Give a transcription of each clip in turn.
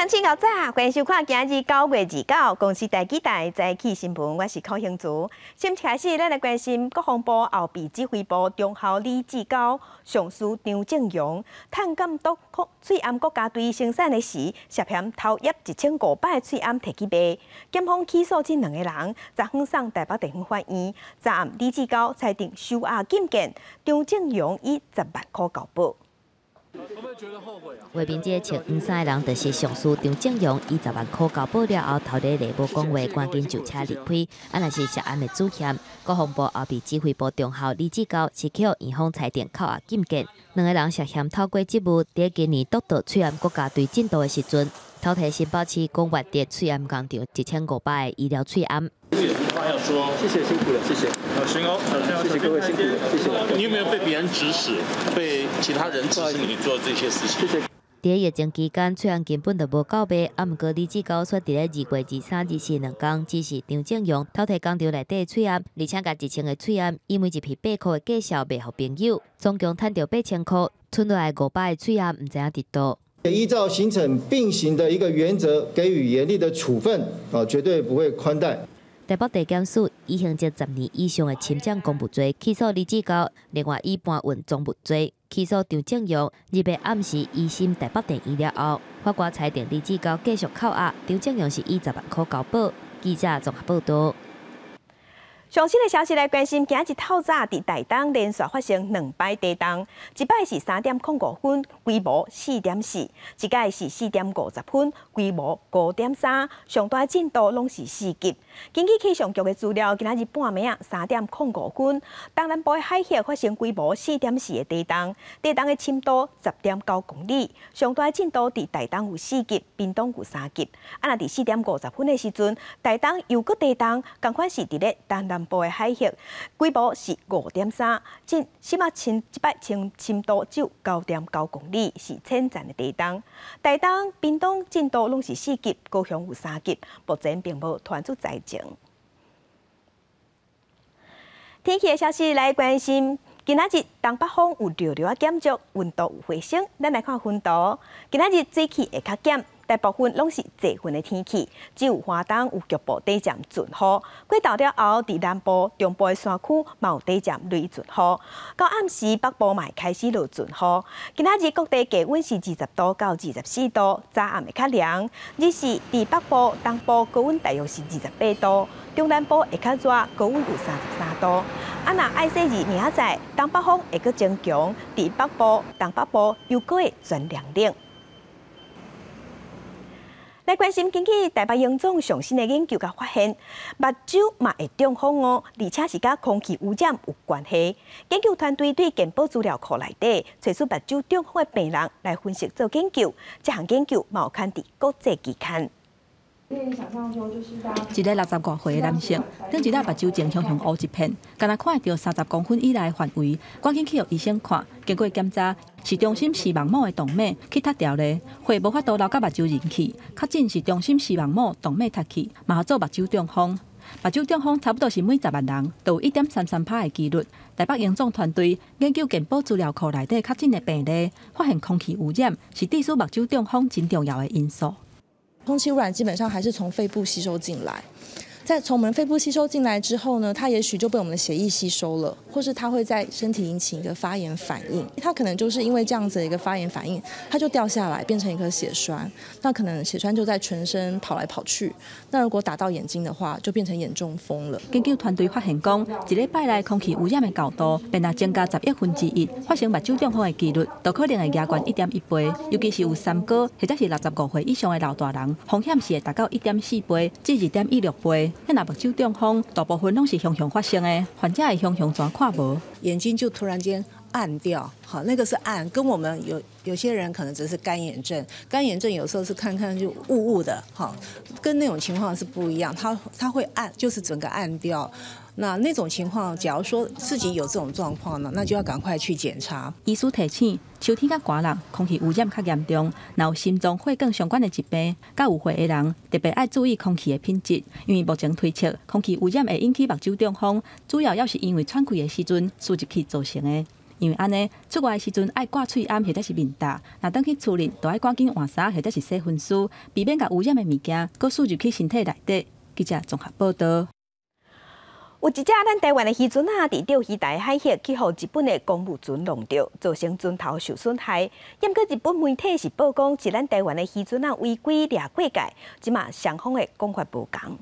乡亲到早，欢迎收看今日9月29公司台记台早起新闻，我是柯兴竹。先开始，咱来关心国防部后备指挥部中校李志高、上司张正荣探监督翠暗国家队生产的时，涉嫌偷挹1500个翠暗摕去卖。检方起诉这2个人，昨晚送台北地方法院。昨暗李志高裁定收押禁见，张正荣以10万块交保。 画面这穿黄衫的人，就是上司张正荣，以10万块交保了后，偷咧内部讲话，赶紧就车离开。啊，若是涉案的主嫌，国防部后备指挥部中校李志高是去院方裁定扣押禁见。2个人涉嫌透过职务，在今年督导翠暗国家队进度的时阵，偷摕新北市公园的翠暗工厂1500个的医疗翠暗。 有什么话要说？谢谢，辛苦了，谢谢。行哦，谢谢各位辛苦了，谢谢。你有没有被别人指使，被其他人指使你做这些事情？谢谢。 在疫情期间，翠暗根本就无告卖，啊，毋过李志高却伫咧2月23、24两天，指示张正荣偷摕工厂内底翠暗，而且甲1000个翠暗，以每一片8块的价销卖给朋友，总共赚到8000块，剩落来500个翠暗，毋知影伫倒。 依照刑惩并行的一个原则，给予严厉的处分，绝对不会宽待。 台北地检署以刑责10年以上的侵占公务罪起诉李志高，另外以搬运赃物罪起诉张正荣。日夜暗时医心台北店医了后，法官裁定李志高继续扣押，张正荣是以10万块交保。记者综合报道。 上新的消息来关心，今日透早伫台东连续发生2摆地动，一摆是3点05分，规模4点4；一摆是4点50分，规模5点3。上大震度拢是4级。根据气象局的资料，今仔日半暝啊3点05分，东南部的海峡发生规模4点4的地动，地动的深度10.9公里，上大震度伫台东有4级，屏东有3级。啊，若伫4点50分的时阵，台东又搁地动，同款是伫咧东南部的海峡，规模是5点3，这摆深度只有9.9公里，是浅层的地动。台东、屏东震度拢是4级，高雄有3级，目前并无传出灾情。天气的消息来关心，今仔日东北风有略略啊减弱，温度有回升。咱来看温度，今仔日水气会较减。 大部分拢是多云的天气，只有花东有局部短暂阵雨。过昼了后，伫南部、中部的山区嘛有短暂雷阵雨。到暗时，北部嘛会开始落阵雨。今仔日各地低温是20度到24度，早暗会较凉。日时伫北部、东部高温大约是28度，中南部会较热，高温有33度。啊，若爱说日明仔载，东北风会阁增强，伫北部、东北部又阁会转凉冷。 来关心，根据台北营总上新的研究，甲发现，目睭嘛会中风哦，而且是甲空气污染有关系。研究团队对健保资料库内底找出目睭中风的病人来分析做研究，这项研究嘛有刊伫国际期刊。 一个60多岁的男性，顶一日目睭前红乌一片，敢若看会到30公分以内的范围，赶紧去予医生看，经过检查是中心视网膜的动脉去塌掉咧，血无法度流到目睭入去，确诊是中心视网膜动脉塌去，嘛做目睭中风。目睭中风差不多是每10万人都有1.33%的几率。台北营总团队研究健保资料库内底确诊的病例，发现空气污染是致使目睭中风真重要的因素。 空气污染基本上还是从肺部吸收进来，在从我们肺部吸收进来之后呢，它也许就被我们的血液吸收了，或是它会在身体引起一个发炎反应。它可能就是因为这样子的一个发炎反应，它就掉下来变成一颗血栓。那可能血栓就在全身跑来跑去。那如果打到眼睛的话，就变成眼中风了。 研究团队发现讲，一礼拜内空气污染的高度，便若增加1/11，发生目睭中风的几率，都可能会加悬1.1倍。尤其是有3高或者是65岁以上的老大人，风险是会达到1.4倍至2.16倍。那目睭中风大部分拢是雄雄发生的，患者会雄雄全看无， 眼睛就突然间暗掉，好，那个是暗，跟我们有些人可能只是干眼症，干眼症有时候是看看就雾雾的，好，跟那种情况是不一样，它会暗，就是整个暗掉。那种情况，假如说自己有这种状况呢，那就要赶快去检查。 医师提醒，秋天较寒冷，空气污染较严重，若有心脏、血管相关的疾病，甲有血的人特别爱注意空气的品质，因为目前推测空气污染会引起目睭中风，主要也是因为喘气的时阵输入去造成的。 因为安尼出外的时阵爱挂喙暗或者是面罩，若等去厝里，就爱赶紧换衫或者是洗分丝，避免甲污染的物件搁输入去身体内底。记者综合报道。 有一只咱台湾的渔船啊，伫钓鱼台海域去互日本的公务船弄着，造成船头受损害。毋过日本媒体是报讲，是咱台湾的渔船啊违规掠过界，即嘛双方的讲法无同。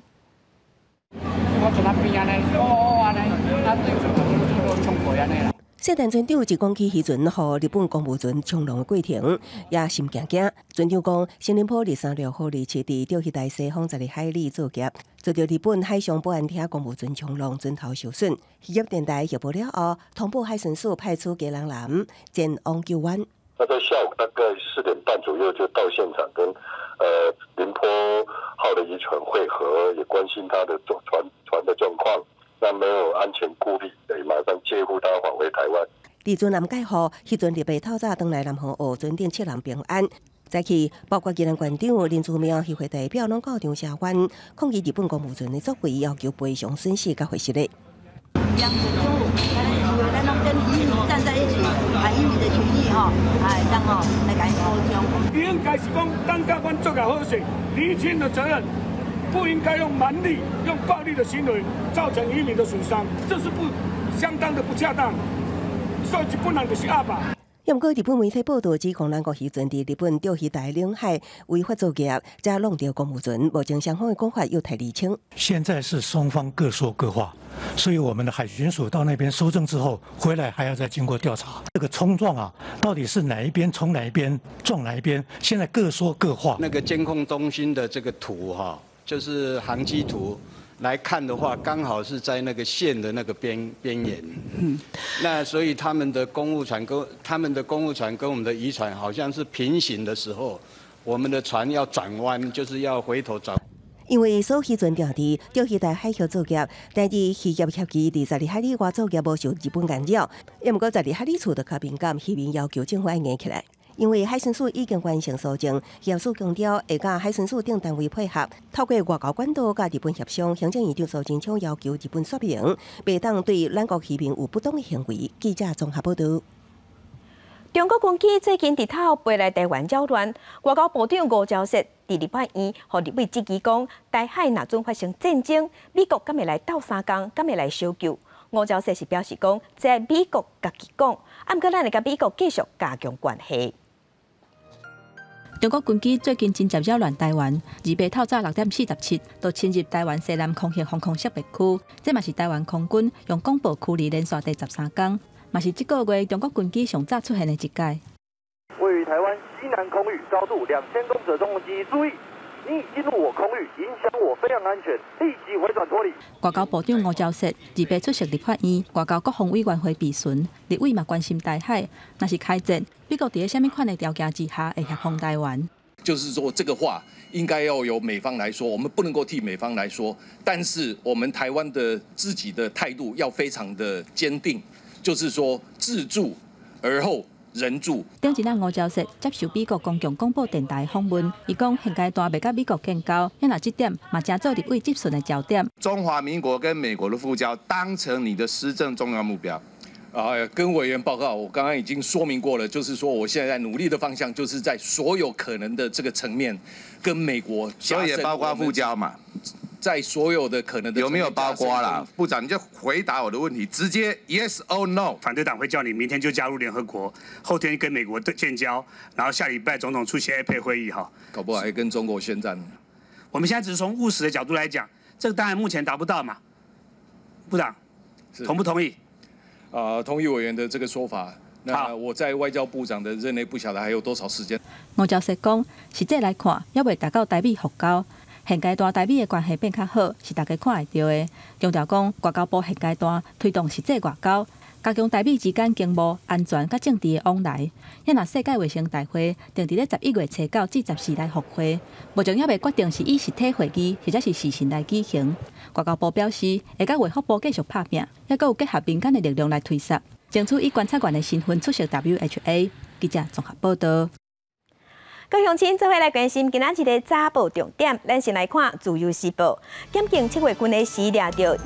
谢田船长一讲起渔船和日本公务船冲浪的过程，也心惊惊。船长讲，新林坡23、6号日期伫钓鱼台西方12海里作业，遭到日本海上保安厅公务船冲浪，船头受损。渔业电台协报了后，通报海巡署派出基隆南前往救援。 那在下午大概4点半左右就到现场，跟林坡号的渔船会合，也关心他的船的状况。那没有安全顾虑，得马上接护他返回台湾。 离船南解后，渔船日白透早返来南方澳船顶7人平安。早起，包括宜兰县长林祖苗、渔会代表拢到场声援，抗议日本公务船的作为，要求赔偿损失甲回息的。 两个中午，咱拢跟渔民站在一起，把渔民的权益然后来甲伊保障。 应该是讲，当甲阮做个好事，厘清的责任。不应该用蛮力、用暴力的行为造成渔民的损伤，这是相当的不恰当，所以本人就是阿爸。 不过，日本媒体报道指，公咱国渔船伫日本钓鱼台领海违法作业，才弄掉公务船，目前双方的讲法又太厘清。 现在是双方各说各话，所以我们的海巡署到那边搜证之后，回来还要再经过调查。这个冲撞啊，到底是哪一边冲哪一边撞哪一边？现在各说各话。 那个监控中心的这个图就是航机图来看的话，刚好是在那个线的那个边沿。那所以他们的公务船跟我们的渔船好像是平行的时候，我们的船要转弯，就是要回头转。 因为所渔船调伫钓鱼台海峡作业，但是渔业协议伫12海里外作业无受日本干扰，也毋过12海里处的较敏感，渔民要求政府要硬起来。因为海巡署已经完成搜证，业署强调会甲海巡署等单位配合，透过外交管道甲日本协商。行政院长苏贞昌要求日本说明，袂当对咱国渔民有不当的行为。记者综合报道。 中国军机最近伫头飞来台湾扰乱，外交部长吴钊燮伫礼拜二互立委质疑讲，台海若准发生战争，美国敢会来斗相共，敢会来相救？吴钊燮是表示讲，这美国家己讲，毋过咱会甲美国继续加强关系。 中国军机最近真接扰乱台湾，日白透早6点47就侵入台湾西南空域防空识别区，这嘛是台湾空军用广播驱离连续第13天，嘛是这个月中国军机上早出现的一届。 位于台湾西南空域高度2000公尺的中共机，注意！你已进入我空域，影响我飞行安全，立即回转脱离。 外交部长吴钊燮日白出席立法院外交国防委员会备询，立委嘛关心台海，若是开战，美国伫什么款的条件之下会协防台湾？ 就是说，这个话应该要由美方来说，我们不能够替美方来说，但是我们台湾的自己的态度要非常的坚定，就是说自助而后。人助。顶一日吴钊燮接受美国公共广播电台访问，伊讲现阶段未甲美国建交，因为这点嘛正做立委质询的焦点。 中华民国跟美国的复交当成你的施政重要目标。 跟委员报告，我刚刚已经说明过了，就是说我现在努力的方向，就是在所有可能的这个层面，跟美国， 所以也包括复交嘛。 在所有的可能的有没有包括啦？部长，你就回答我的问题，直接 yes or no。 反对党会叫你明天就加入联合国，后天跟美国建交，然后下礼拜总统出席 APEC 会议哈， 搞不好还跟中国宣战。 我们现在只是从务实的角度来讲，这个当然目前达不到嘛。部长，同不同意？ 同意委员的这个说法。那我在外交部长的任内不晓得还有多少时间。 吴钊燮讲，实际来看，还未达到台美复交。现阶段台美的关系变较好，是大家看会到的。强调讲，外交部现阶段推动实际外交，加强台美之间经贸、安全甲政治的往来。也若世界卫生大会定伫咧11月初9至14来复会，目前还未决定是以实体会议或者是视讯来举行。外交部表示，会甲卫福部继续拍拼，也阁有结合民间的力量来推动，争取以观察员的身份出席 WHA。记者综合报道。 各位乡亲，做伙来关心今仔日的早报重点。咱先来看《自由时报》，检警7月份的时掠到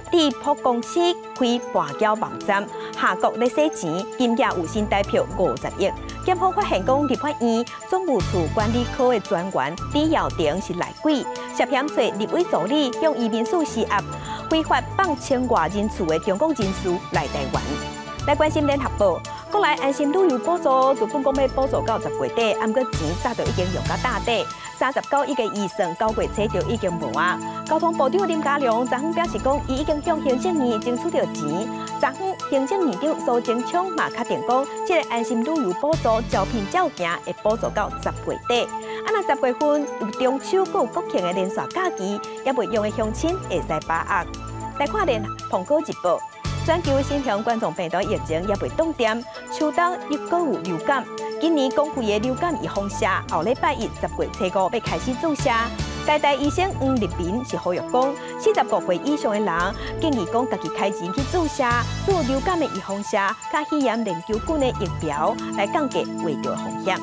伫浦公司开拔胶网站，下国咧洗钱，金额有新台票50亿。检方发现讲，立法院总务处管理科的专员李耀廷是内鬼，涉嫌做立委助理，向移民署施压，非法放千外人次的中国人士来台湾。来关心联合报。国内安心旅游补助，自本讲要补助到10月底，按过钱早就已经用到大底，39亿个预算9月初就已经无啊。交通部长林佳龙昨昏表示讲，伊已经向行政院争取到钱。昨昏行政院长苏贞昌嘛确定讲，这个安心旅游补助招聘照行会补助到10月底。那10月份有中秋、有国庆的连续假期，也未用的乡亲会使把握。来看连苹果日报。全球新型冠状病毒疫情也未冻点，秋冬又搁有流感。今年公费的流感预防针，后礼拜1 10月初5要开始注射。台医生黄立民是呼吁讲，45岁以上的人建议讲家己开钱去注射做流感的预防针，甲肺炎链球菌的疫苗，来降低患着风险。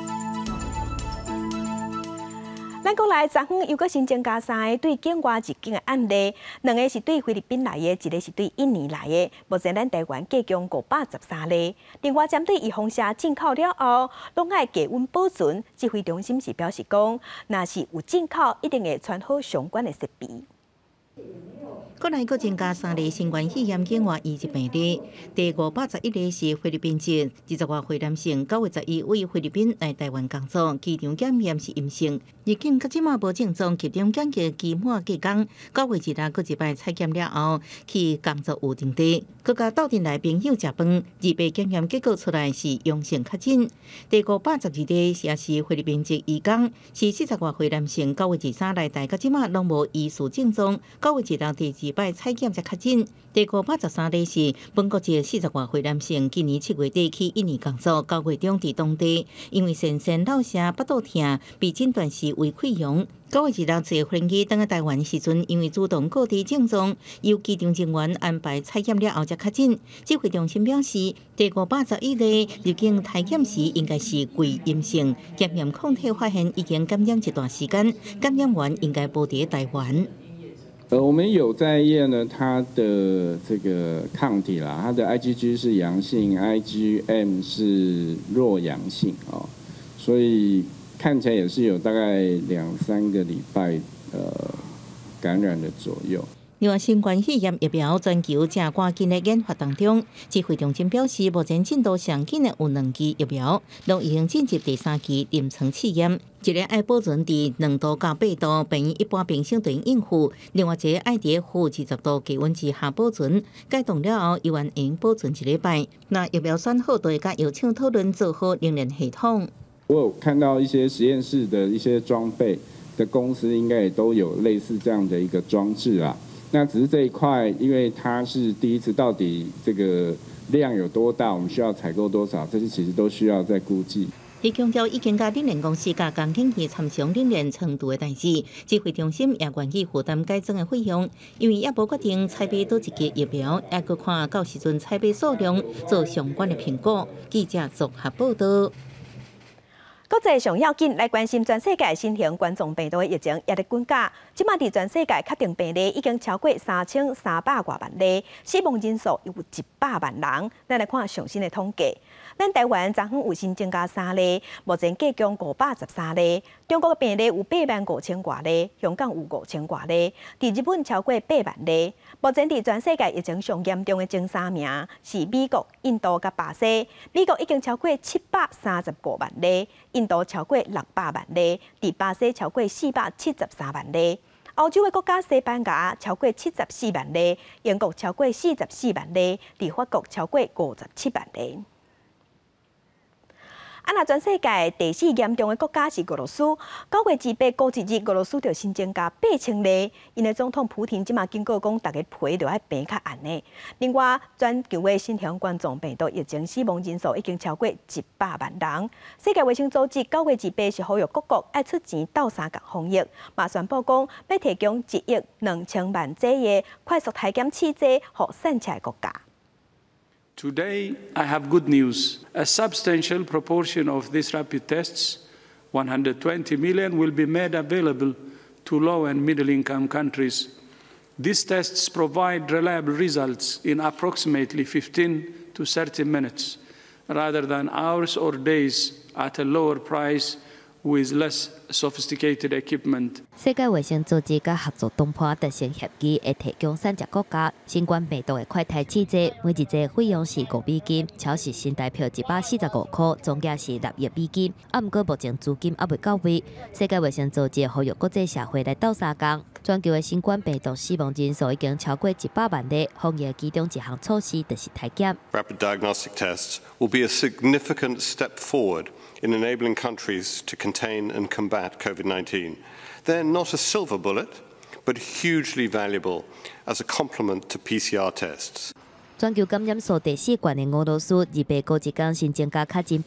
咱国内昨昏又搁新增加3个对境外入境的案例，2个是对菲律宾来的，1个是对印尼来的。目前咱台湾计共513例。另外，针对预防针进口了后，拢爱低温保存。指挥中心是表示讲，若是有进口，一定会穿好相关的设备。 国内阁增加3例新冠肺炎境外移入病例，第511例是菲律宾籍20多岁男性，9月11为菲律宾来台湾工作，机场检验是阴性，入境到即马无症状，集中检疫期满几工，9月1日阁一摆采检了后，去工作有定地，阁甲斗阵来朋友食饭，2倍检验结果出来是阳性确诊。第512例也是菲律宾籍移工，是40多岁男性，9月13来台到即马拢无疑似症状，9月1日第2摆采检才确诊。第513例是本国籍40多岁男性，今年7月底去印尼工作，9月中伫当地因为先生落车腹肚痛，被诊断是胃溃疡。9月1日坐飞机登台湾时阵，因为主动告知症状，由机场人员安排采检了后才确诊。指挥中心表示，第511例入境体检时应该是贵阴性，检验抗体发现已经感染一段时间，感染源应该无伫台湾。 我们有在验呢，它的这个抗体啦，它的 IgG 是阳性 ，IgM 是弱阳性哦，所以看起来也是有大概2-3个礼拜感染的左右。 另外，新冠肺炎疫苗全球正赶紧的研发当中，指挥中心表示，目前进度上紧的有2期疫苗，拢已经进入第3期临床试验。一个爱保存伫2度到8度，便一般冰箱就应付；另外一个爱伫负20度低温之下保存，解冻了后依然用保存1礼拜。那疫苗选好，就会甲药厂讨论做好冷链系统。 我有看到一些实验室的一些装备的公司，应该也都有类似这样的一个装置啊。那只是这一块，因为它是第一次，到底这个量有多大，我们需要采购多少，这些其实都需要再估计。 伊强调已经甲冷链公司甲工经理参详冷链程度的代志，指挥中心也愿意负担改增的费用，因为也无决定采买多一剂疫苗，也搁看到时阵采买数量做相关的评估。记者综合报道。 国际上要紧来关心全世界新型冠状病毒的疫情也在增加，即马伫全世界确定病例已经超过3300多万例，死亡人数有100万人。咱来看上新的统计。咱台湾昨昏有新增加3例，目前计共513例。中国的病例有85000多例，香港有5000多例，伫日本超过8万例。目前伫全世界疫情上严重的前3名是美国、印度甲巴西。美国已经超过735万例，印度超过600万例，伫巴西超过473万例。欧洲的国家西班牙超过74万例，英国超过44万例，伫法国超过57万例。那全世界第4严重的国家是俄罗斯。9月18过一日，俄罗斯就新增加8000例。因的总统普廷即马警告讲，大家皮就要平较暗呢。另外，全球的新型冠状病毒疫情死亡人数已经超过100万人。世界卫生组织9月18是呼吁各国爱出钱斗相共防疫，嘛宣布讲要提供1亿2000万剂的快速体检试剂，予散起的国家。 Today, I have good news. A substantial proportion of these rapid tests, 120 million, will be made available to low and middle-income countries These tests provide reliable results in approximately 15 to 30 minutes, rather than hours or days at a lower price with less sophisticated equipment. 世界卫生组织甲合作东坡特性协议会提供30国家新冠病毒的快筛试剂，每一剂费用是$5，超市新台票145块，总价是6亿美金。不过目前资金还未到位，世界卫生组织呼吁国际社会来斗相共。全球的新冠病毒死亡人数已经超过100万例，防疫其中一项措施就是体检。 Rapid diagnostic tests will be a significant step forward in enabling countries to contain and combat COVID-19. They're not a silver bullet, but hugely valuable as a complement to PCR tests. 全球感染数第4高的俄罗斯，2过一天新增加确诊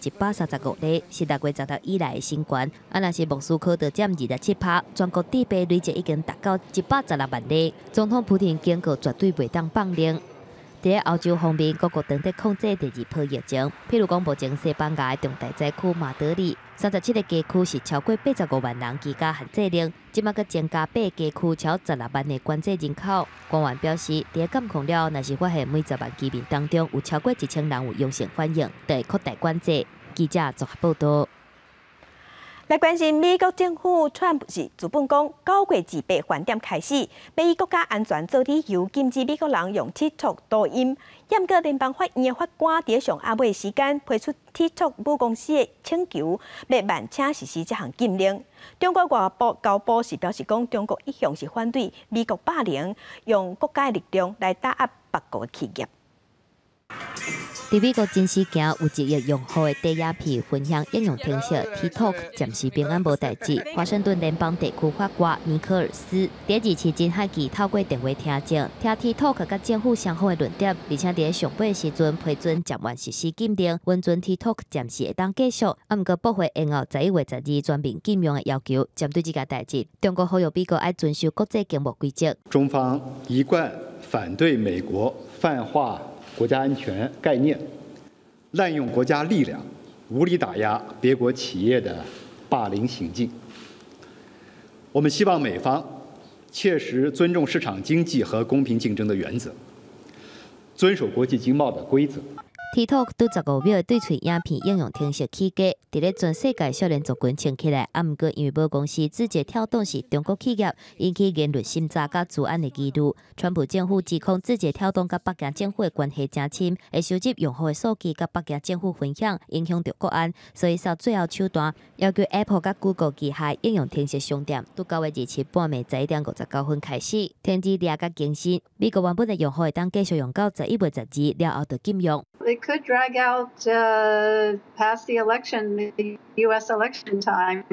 8135例，是6月10日以来的新高。若是莫斯科就占27%，全国致病累计已经达到116万例。总统普京警告绝对袂当放任。在欧洲方面，各国正在控制第2波疫情，譬如讲目前西班牙的重大灾区马德里，37个街区是超过85万人居家限制令，即马阁增加8个街区超16万的关制人口。官员表示，在监控了，若是发现每10万居民当中有超过1000人有阳性反应，就会扩大管制。记者综合报道。 来关心美国政府川普是资本讲9月28饭店开始，要以国家安全做理由禁止美国人用 TikTok 抖音。验过联邦法院的法官在上暗暝时间批出 TikTok 母公司的请求，要慢请实施这项禁令。中国外交部是表示讲，中国一向是反对美国霸凌，用国家的力量来打压别国的企业。 在美国真实行有1亿用户的低影片分享应用程式 TikTok 暂时平安无代志。华盛顿联邦地区法官尼科尔斯第2次真海记透过电话听证，听 TikTok 甲政府双方的论点，而且在上班时阵批准暂缓实施禁令，允准 TikTok 暂时会当继续。不过驳回延后11月12日全面禁用的要求。针对这件代志，中国呼吁美国要遵守国际经贸规则。 中方一贯反对美国泛化国家安全概念，滥用国家力量，无理打压别国企业的霸凌行径。我们希望美方切实尊重市场经济和公平竞争的原则，遵守国际经贸的规则。 TikTok 拄15秒的对嘴影片应用程式起家，伫咧全世界少年族群穿起来。不过因为母公司字节跳动是中国企业，引起言论审查甲治安的疑虑。川普政府指控字节跳动甲北京政府的关系真亲，会收集用户的数据甲北京政府分享，影响到国安，所以扫最后手段，要求 Apple 甲 Google 旗下应用程式商店，拄9月27日半暝11:59分开始停止掠甲更新。美国原本的用户会当继续用到11月12日了后就禁用。 They could drag out past the election, the U.S. election time.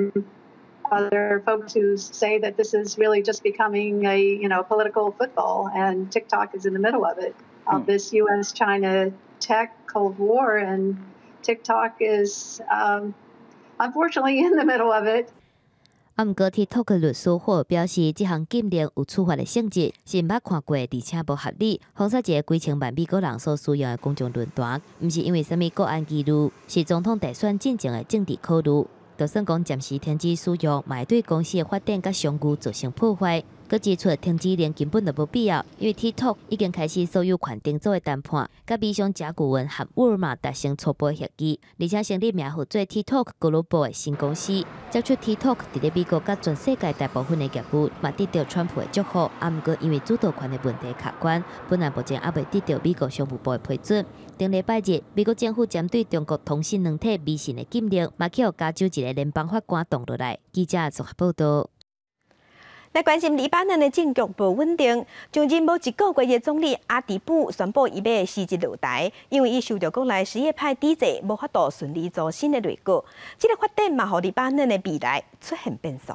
There are folks who say that this is really just becoming a political football, and TikTok is in the middle of it. This U.S.-China tech Cold War, and TikTok is unfortunately in the middle of it. 不过 ，TikTok 律师霍尔表示，这项禁令有处罚的性质，是毋捌看过，而且无合理，封杀一个几千万美国人所使用的公众论坛，毋是因为什么国安疑虑，是总统大选进程的政治考虑。就算讲暂时停止使用，嘛会对公司的发展甲商誉造成破坏。佮指出停止令根本就无必要，因为 TikTok 已经开始所有权定做的谈判，甲美商甲骨文和沃尔玛达成初步协议，而且成立名号做 TikTok Global 的新公司，接触 TikTok 伫咧美国甲全世界大部分的业务，嘛得到川普的祝福。不过因为主导权的问题卡关，本来目前还未得到美国商务部的批准。顶礼拜日，美国政府针对中国通信软体微信的禁令，嘛去互加州一个联邦法官动落来。记者综合报道。 来关心黎巴嫩的政局不稳定，将近无1个月的总理阿迪布宣布伊要辞职落台，因为伊受到国内什叶派抵制，无法度顺利做新的内阁。这个发展嘛，让黎巴嫩的未来出现变数。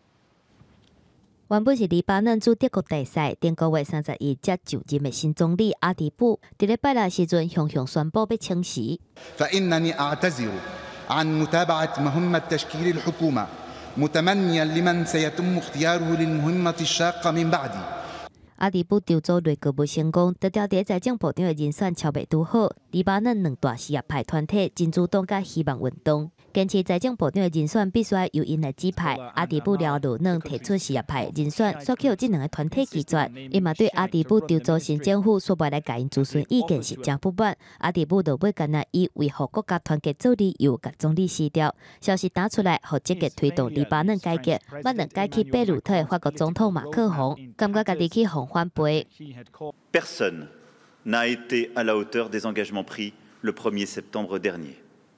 原本是黎巴嫩驻德国大使，顶9月30日才就任的新总理阿迪布，伫咧拜六时阵向宣布要请辞。 فإنني أعتذر عن متابعة مهمة تشكيل الحكومة. متمنيا لمن سيتم اختياره للمهمة الشاقة من بعدي. 阿迪布调组内阁不成功，得调伫财政部长的人选超袂拄好。黎巴嫩两大什叶派团体真主党甲希望运动，坚持财政部长的人选必须由因来指派。阿迪布了路能提出什叶派人选，索取这两个团体拒绝。因嘛对阿迪布调组新政府所袂来甲因咨询意见是真不满。阿迪布就尾干那以维护国家团结做理由，甲总理撕掉。消息打出来，互积极推动黎巴嫩改革，不能改去贝鲁特的法国总统马克宏，感觉家己去互反背。 Personne n'a été à la hauteur des engagements pris le 1er septembre dernier.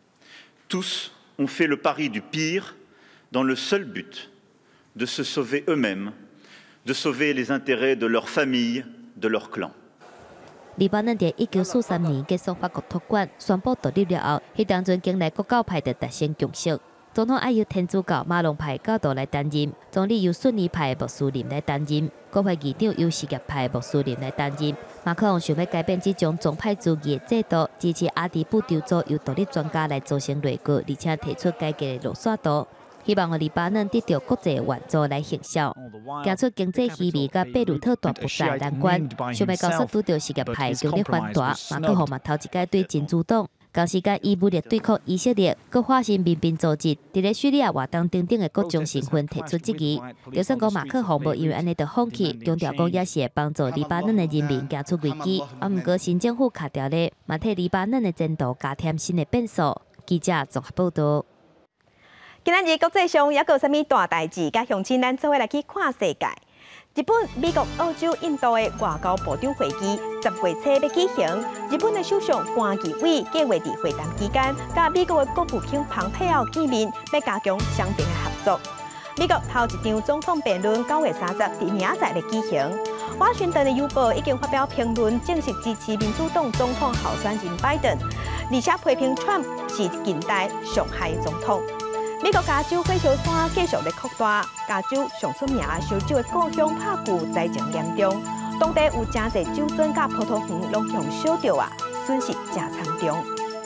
Tous ont fait le pari du pire dans le seul but de se sauver eux-mêmes, de sauver les intérêts de leur famille, de leur clan. 黎巴嫩在1943年结束法国托管，宣布独立了后，迄当阵经历国教派的达成共识。总统爱由天主教马龙派教导来担任，总理由逊尼派穆斯林来担任，国会议长由什叶派穆斯林来担任。马克龙想要改变这种宗派主义的制度，支持阿迪布调组由独立专家来组成内阁，而且提出改革的路线图，希望黎巴嫩得到国际援助来行销。行出经济稀微甲贝鲁特大屠杀难关，想要告诉拄到什叶派强力反大，马克龙嘛头一届对真主党。同时，甲以武力对抗以色列，佮化身民兵组织，伫咧叙利亚活动等等的各种成分提出质疑。就算讲马克宏无因为安尼就放弃，强调讲也是会帮助黎巴嫩的人民走出危机。毋过新政府卡掉咧，嘛替黎巴嫩的前途加添新的变数。记者综合报道。 今仔日国际上还有啥物大代志？甲乡亲咱做伙来去看世界。日本、美国、澳洲、印度的外交部长会议10月初要举行。日本的首相菅义伟计划伫会谈期间，甲美国的国务卿蓬佩奥见面，要加强双边的合作。美国头一场总统辩论9月30日明仔载来举行。华盛顿的邮报已经发表评论，正式支持民主党总统候选人拜登，而且批评 Trump 是近代上害总统。美国加州火烧山继续在扩大，加州上出名烧酒的故乡帕古灾情严重，当地有真侪酒庄甲葡萄园拢向烧着啊，损失真惨重。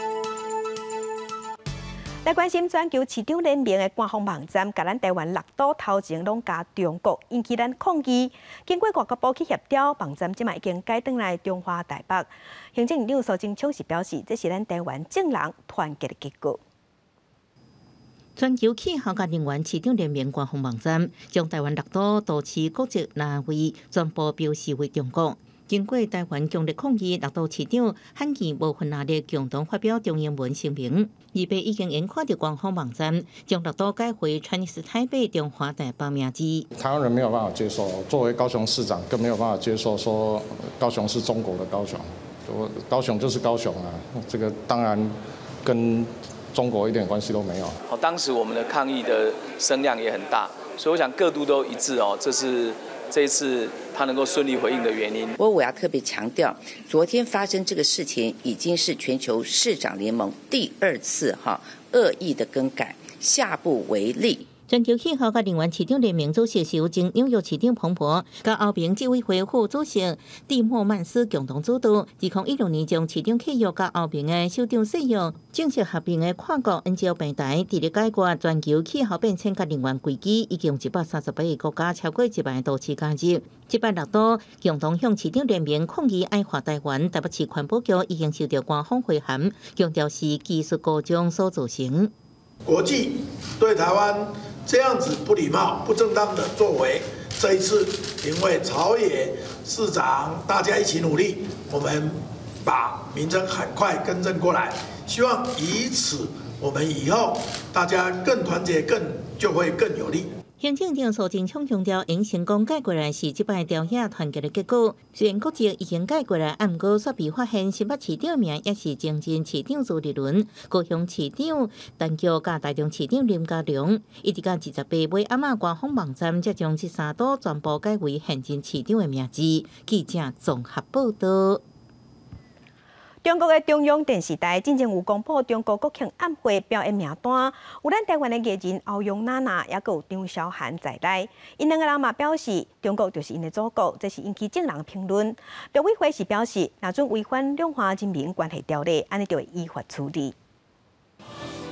来关心全球市场联盟的官方网站，甲咱台湾6都头前拢加中国，引起咱抗议。经过外交部去协调，网站即卖已经改转来中华台北。行政院长苏贞昌是表示，这是咱台湾正人团结的结果。 全球气候甲能源市场联盟官方网站将台湾6都市国籍纳为全部标示为中国。经过台湾强烈抗议，6都市长罕见无分压力共同发表中英文声明。二北已经研看到官方网站将6都改回Chinese台北中华台北名字。 台湾人没有办法接受，作为高雄市长更没有办法接受说高雄是中国的高雄，高雄就是高雄啊，这个当然跟中国一点关系都没有。 当时我们的抗议的声量也很大，所以我想各都都一致哦，这是这一次他能够顺利回应的原因。 我要特别强调，昨天发生这个事情已经是全球市长联盟第2次恶意的更改，下不为例。 全球气候甲能源市场联盟主席是由前纽约市长彭博、甲欧盟执委会副主席蒂莫曼斯共同主导。2016年将市场契约甲欧盟的首长使用正式合并的跨国 NGO 平台，致力解决全球气候变迁甲能源危机，已经138个国家超过1万个都市加入。这摆6都共同向市场联盟抗议爱化台湾。台北市环保局已经收到官方回函，强调是技术故障所造成。 国际对台湾这样子不礼貌、不正当的作为，这一次因为朝野市长大家一起努力，我们把名称很快更正过来，希望以此我们以后大家更团结，就会更有力。 行政长苏贞昌强调，因成功解决的是这摆朝野团结的结果。虽然国籍已经解决了，但过却被发现新北市长名也是前任市长朱立伦、高雄市长陈菊甲台中市长林佳龙，一直到28尾暗仔官方网站才将这3都全部改为现任市长的名字。记者综合报道。 中国的中央电视台真正有公布中国国庆晚会表演名单，有咱台湾的艺人欧阳娜娜，也有张韶涵在内。因两个人嘛表示，中国就是因的祖国，这是引起正人评论。陆委会是表示，若准违反两岸人民关系条例，安尼就会依法处理。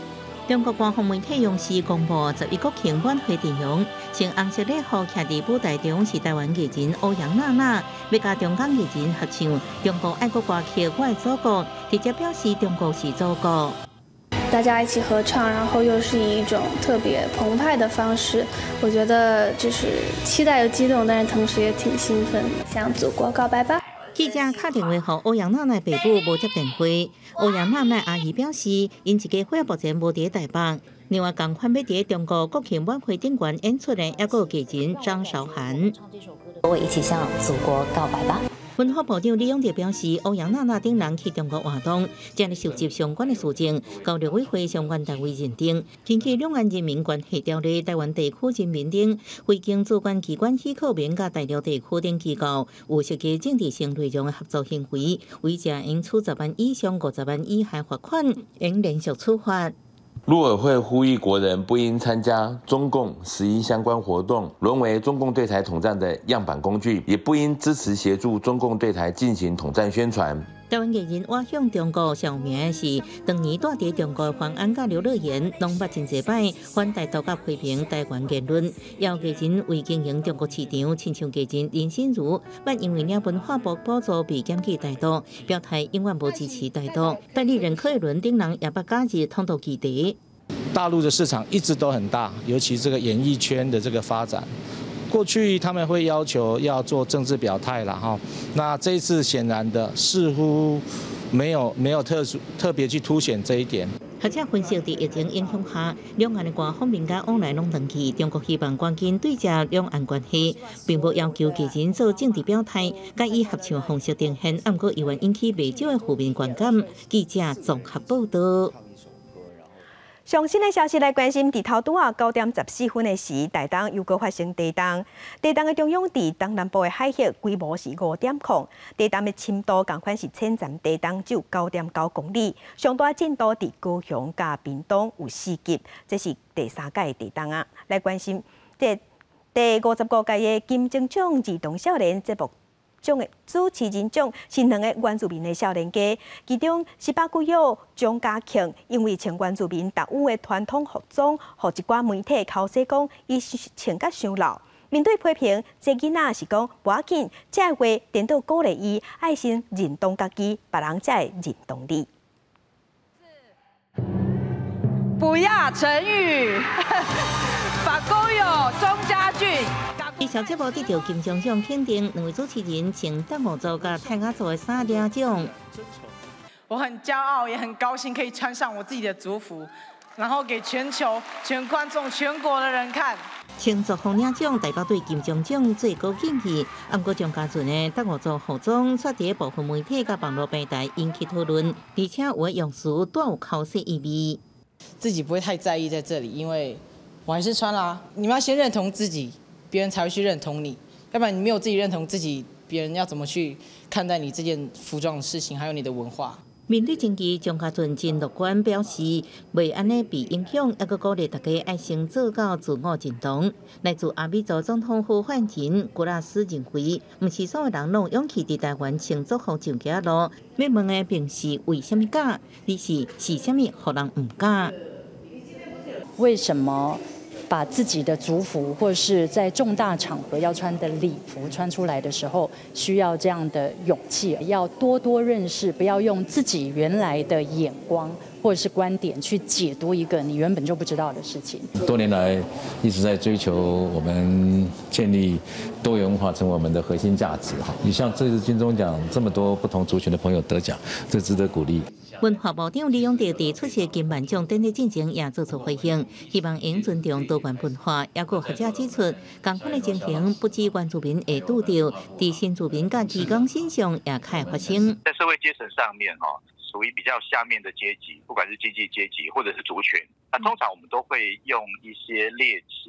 中国官方媒体央视公布11国庆晚会阵容，穿红色礼服徛伫舞台中是台湾艺人欧阳娜娜，要甲中港艺人合唱中国爱国歌曲《我的祖国》，直接表示中国是祖国。 大家一起合唱，然后又是以一种特别澎湃的方式，我觉得就是期待又激动，但是同时也挺兴奋的，向祖国告白吧。 记者打电话给欧阳娜娜爸母，无接电话。欧阳娜娜阿姨表示，因一家伙目前无伫台北，另外同款要伫中国国庆晚会顶悬演出的，还有艺人张韶涵。 我一起向祖国告白吧。 文化部长李永德表示，欧阳娜娜等人去中国活动，正在收集相关的事情，交流委会相关单位认定，根据《两岸人民关系条例》，台湾地区人民等非经主管机关许可免甲大陆地区等机构有涉及政治性内容的合作行为，违者应处10万以上50万以下罚款，应连续处罚。 陆委会呼吁国人不应参加中共11相关活动，沦为中共对台统战的样板工具，也不应支持协助中共对台进行统战宣传。 台湾艺人我向中国上有名的是，当年住伫中国的黄安甲刘乐言，拢捌真侪摆反台独甲批评台湾言论。也有艺人为经营中国市场，亲像艺人林心如，捌因为领文化部补助被检举台独，表态永远无支持台独。代理人柯以伦等人也捌假日通道基地。 大陆的市场一直都很大，尤其这个演艺圈的这个发展。过去他们会要求要做政治表态了哈，那这一次显然的似乎没有特别去凸显这一点。 学者分析，伫疫情影响下，两岸的官方民间往来拢断去，中国希望赶紧对接两岸关系，并无要求艺人做政治表态，甲以合唱方式呈现，不过依然引起不少的负面观感。记者综合报道。 上新的消息来关心，伫头拄啊9点14分的时，台东又搁发生地震。地震的中央伫东南部的海峡，规模是5.0。地震的深度同款是浅层地震只有9.9公里，上大震度伫高雄甲屏东有4级，这是第3届的地震啊。来关心第55届的金钟奖儿童少年节目奖的主持人奖是2个原住民的少年家，其中18岁幼张家庆因为穿原住民特有的传统服装，互一寡媒体口说讲伊穿甲伤老。面对批评，这囡仔是讲无要紧，这话颠倒鼓励伊爱先认同家己，别人才会认同你。 不要成语，法公有钟家俊。 以上节目得到金钟奖肯定，2位主持人穿德国族甲泰雅族的衫领奖。 我很骄傲，也很高兴可以穿上我自己的族服，然后给全球、全观众、全国的人看。 穿族服领奖代表对金钟奖最高敬意，不过张家俊的德国族服装，却伫部分媒体甲网络平台引起讨论，而且有的用词带有口舌意味。 自己不会太在意在这里，因为我还是穿啦。你们要先认同自己，别人才会去认同你，要不然你没有自己认同自己，别人要怎么去看待你这件服装的事情，还有你的文化？ 面对争议，张家俊真乐观，表示袂安尼被影响，还佫鼓励大家爱先做到自我认同。来自阿美族总统府发言人古拉斯认为，毋是所有人拢勇气伫台湾穿族服上街路。要问的并是为什么假，而是什么互人唔假？ 为什么把自己的族服或是在重大场合要穿的礼服穿出来的时候，需要这样的勇气？要多多认识，不要用自己原来的眼光或者是观点去解读一个你原本就不知道的事情。 多年来一直在追求我们建立多元文化成为我们的核心价值。你像这次金钟奖这么多不同族群的朋友得奖，这值得鼓励。 文化部长李永德伫出席金颁奖典礼进前也做出回应，希望应尊重多元文化。也有学者指出，同款的情形不止原住民会拄到，伫新住民甲移工身上也开发生。 在社会阶层上面，属于比较下面的阶级，不管是经济阶级或者是族群，那通常我们都会用一些猎奇、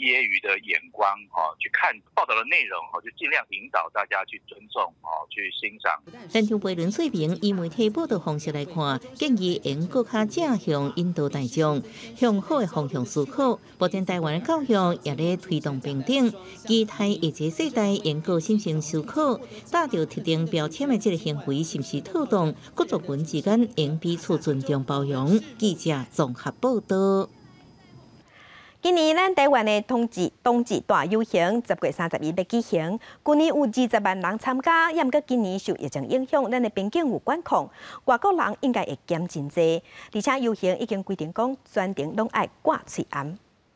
揶揄的眼光去看报道的内容就尽量引导大家去尊重去欣赏。 但从评论水平以媒体报道方式来看，建议应更加正向引导大众向好的方向思考。目前台湾的教育也在推动平等，期待下一世代应够心性思考，带着特定标签的这个行为是不是妥当？各族群之间应彼此尊重包容。记者综合报道。 今年咱台湾的冬季大游行10月31要举行，去年有20万人参加，也毋过今年受疫情影响，咱的边境有管控，外国人应该会减真济，而且游行已经规定讲全程拢爱挂喙罨。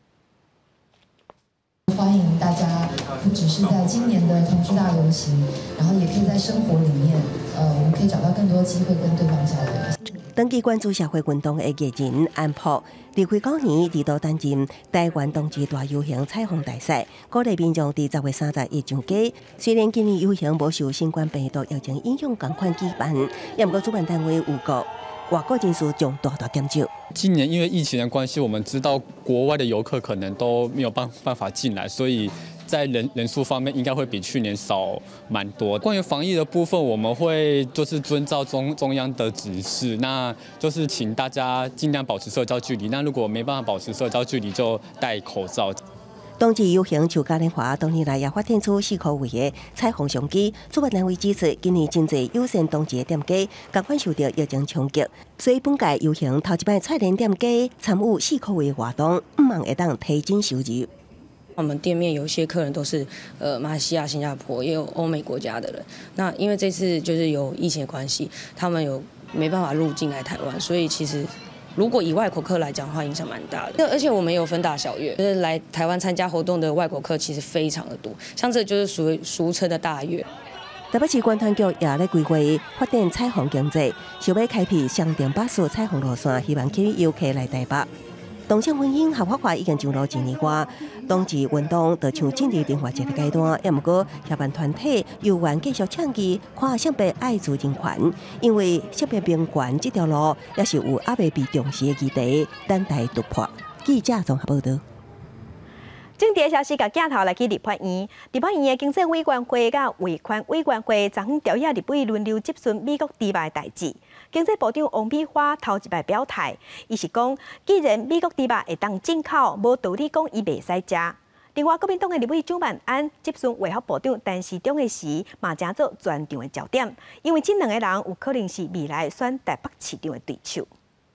欢迎大家，不只是在今年的同志大游行，然后也可以在生活里面，我们可以找到更多机会跟对方交流。 长期关注社会运动的艺人安普，离开9年，伫到担任台湾冬季大游行彩虹大赛，鼓励民众伫10月31上街。虽然今年游行无受新冠病毒疫情影响，同款举办，也毋过主办单位有告外国人数将大大减少。 今年因为疫情的关系，我们知道国外的游客可能都没有办法进来，所以在人数方面应该会比去年少蛮多。关于防疫的部分，我们会就是遵照中央的指示，那就是请大家尽量保持社交距离。那如果没办法保持社交距离，就戴口罩。 冬季游行像嘉年华，多年来也发展出4块位的彩虹相机。主办单位指出，今年真侪有线冬季的店家同款受到疫情冲击，所以本届游行头一摆蔡联店家参与4块位的活动，毋望会当提振收入。 我们店面有一些客人都是马来西亚、新加坡，也有欧美国家的人。那因为这次就是有疫情的关系，他们没办法入境来台湾，所以其实如果以外国客来讲的话，影响蛮大的。而且我们有分大小月，就是来台湾参加活动的外国客其实非常的多，像这就是属于俗称的大月。 台北市观团局也在规划发展彩虹经济，想要开辟商店巴士彩虹路线，希望吸引游客来台北。同性婚姻合法化已经进入1年外，冬季运动就像进入另外一个阶段。也毋过，协办团体有愿继续倡议看性别爱自人权，因为性别平权这条路也是有还未被重视的议题，等待突破。记者综合报道。 政治消息，甲镜头来去立法院。立法院的经济委员会甲卫权委员会昨昏调野立委轮流质询美国猪肉的代志。经济部长王美花头一摆表态，伊是讲，既然美国猪肉会当进口，无道理讲伊袂使食。另外，国民党的立委蒋万安质询卫福部长陈时中的时，嘛正做全场的焦点，因为这2个人有可能是未来选台北市长的对手。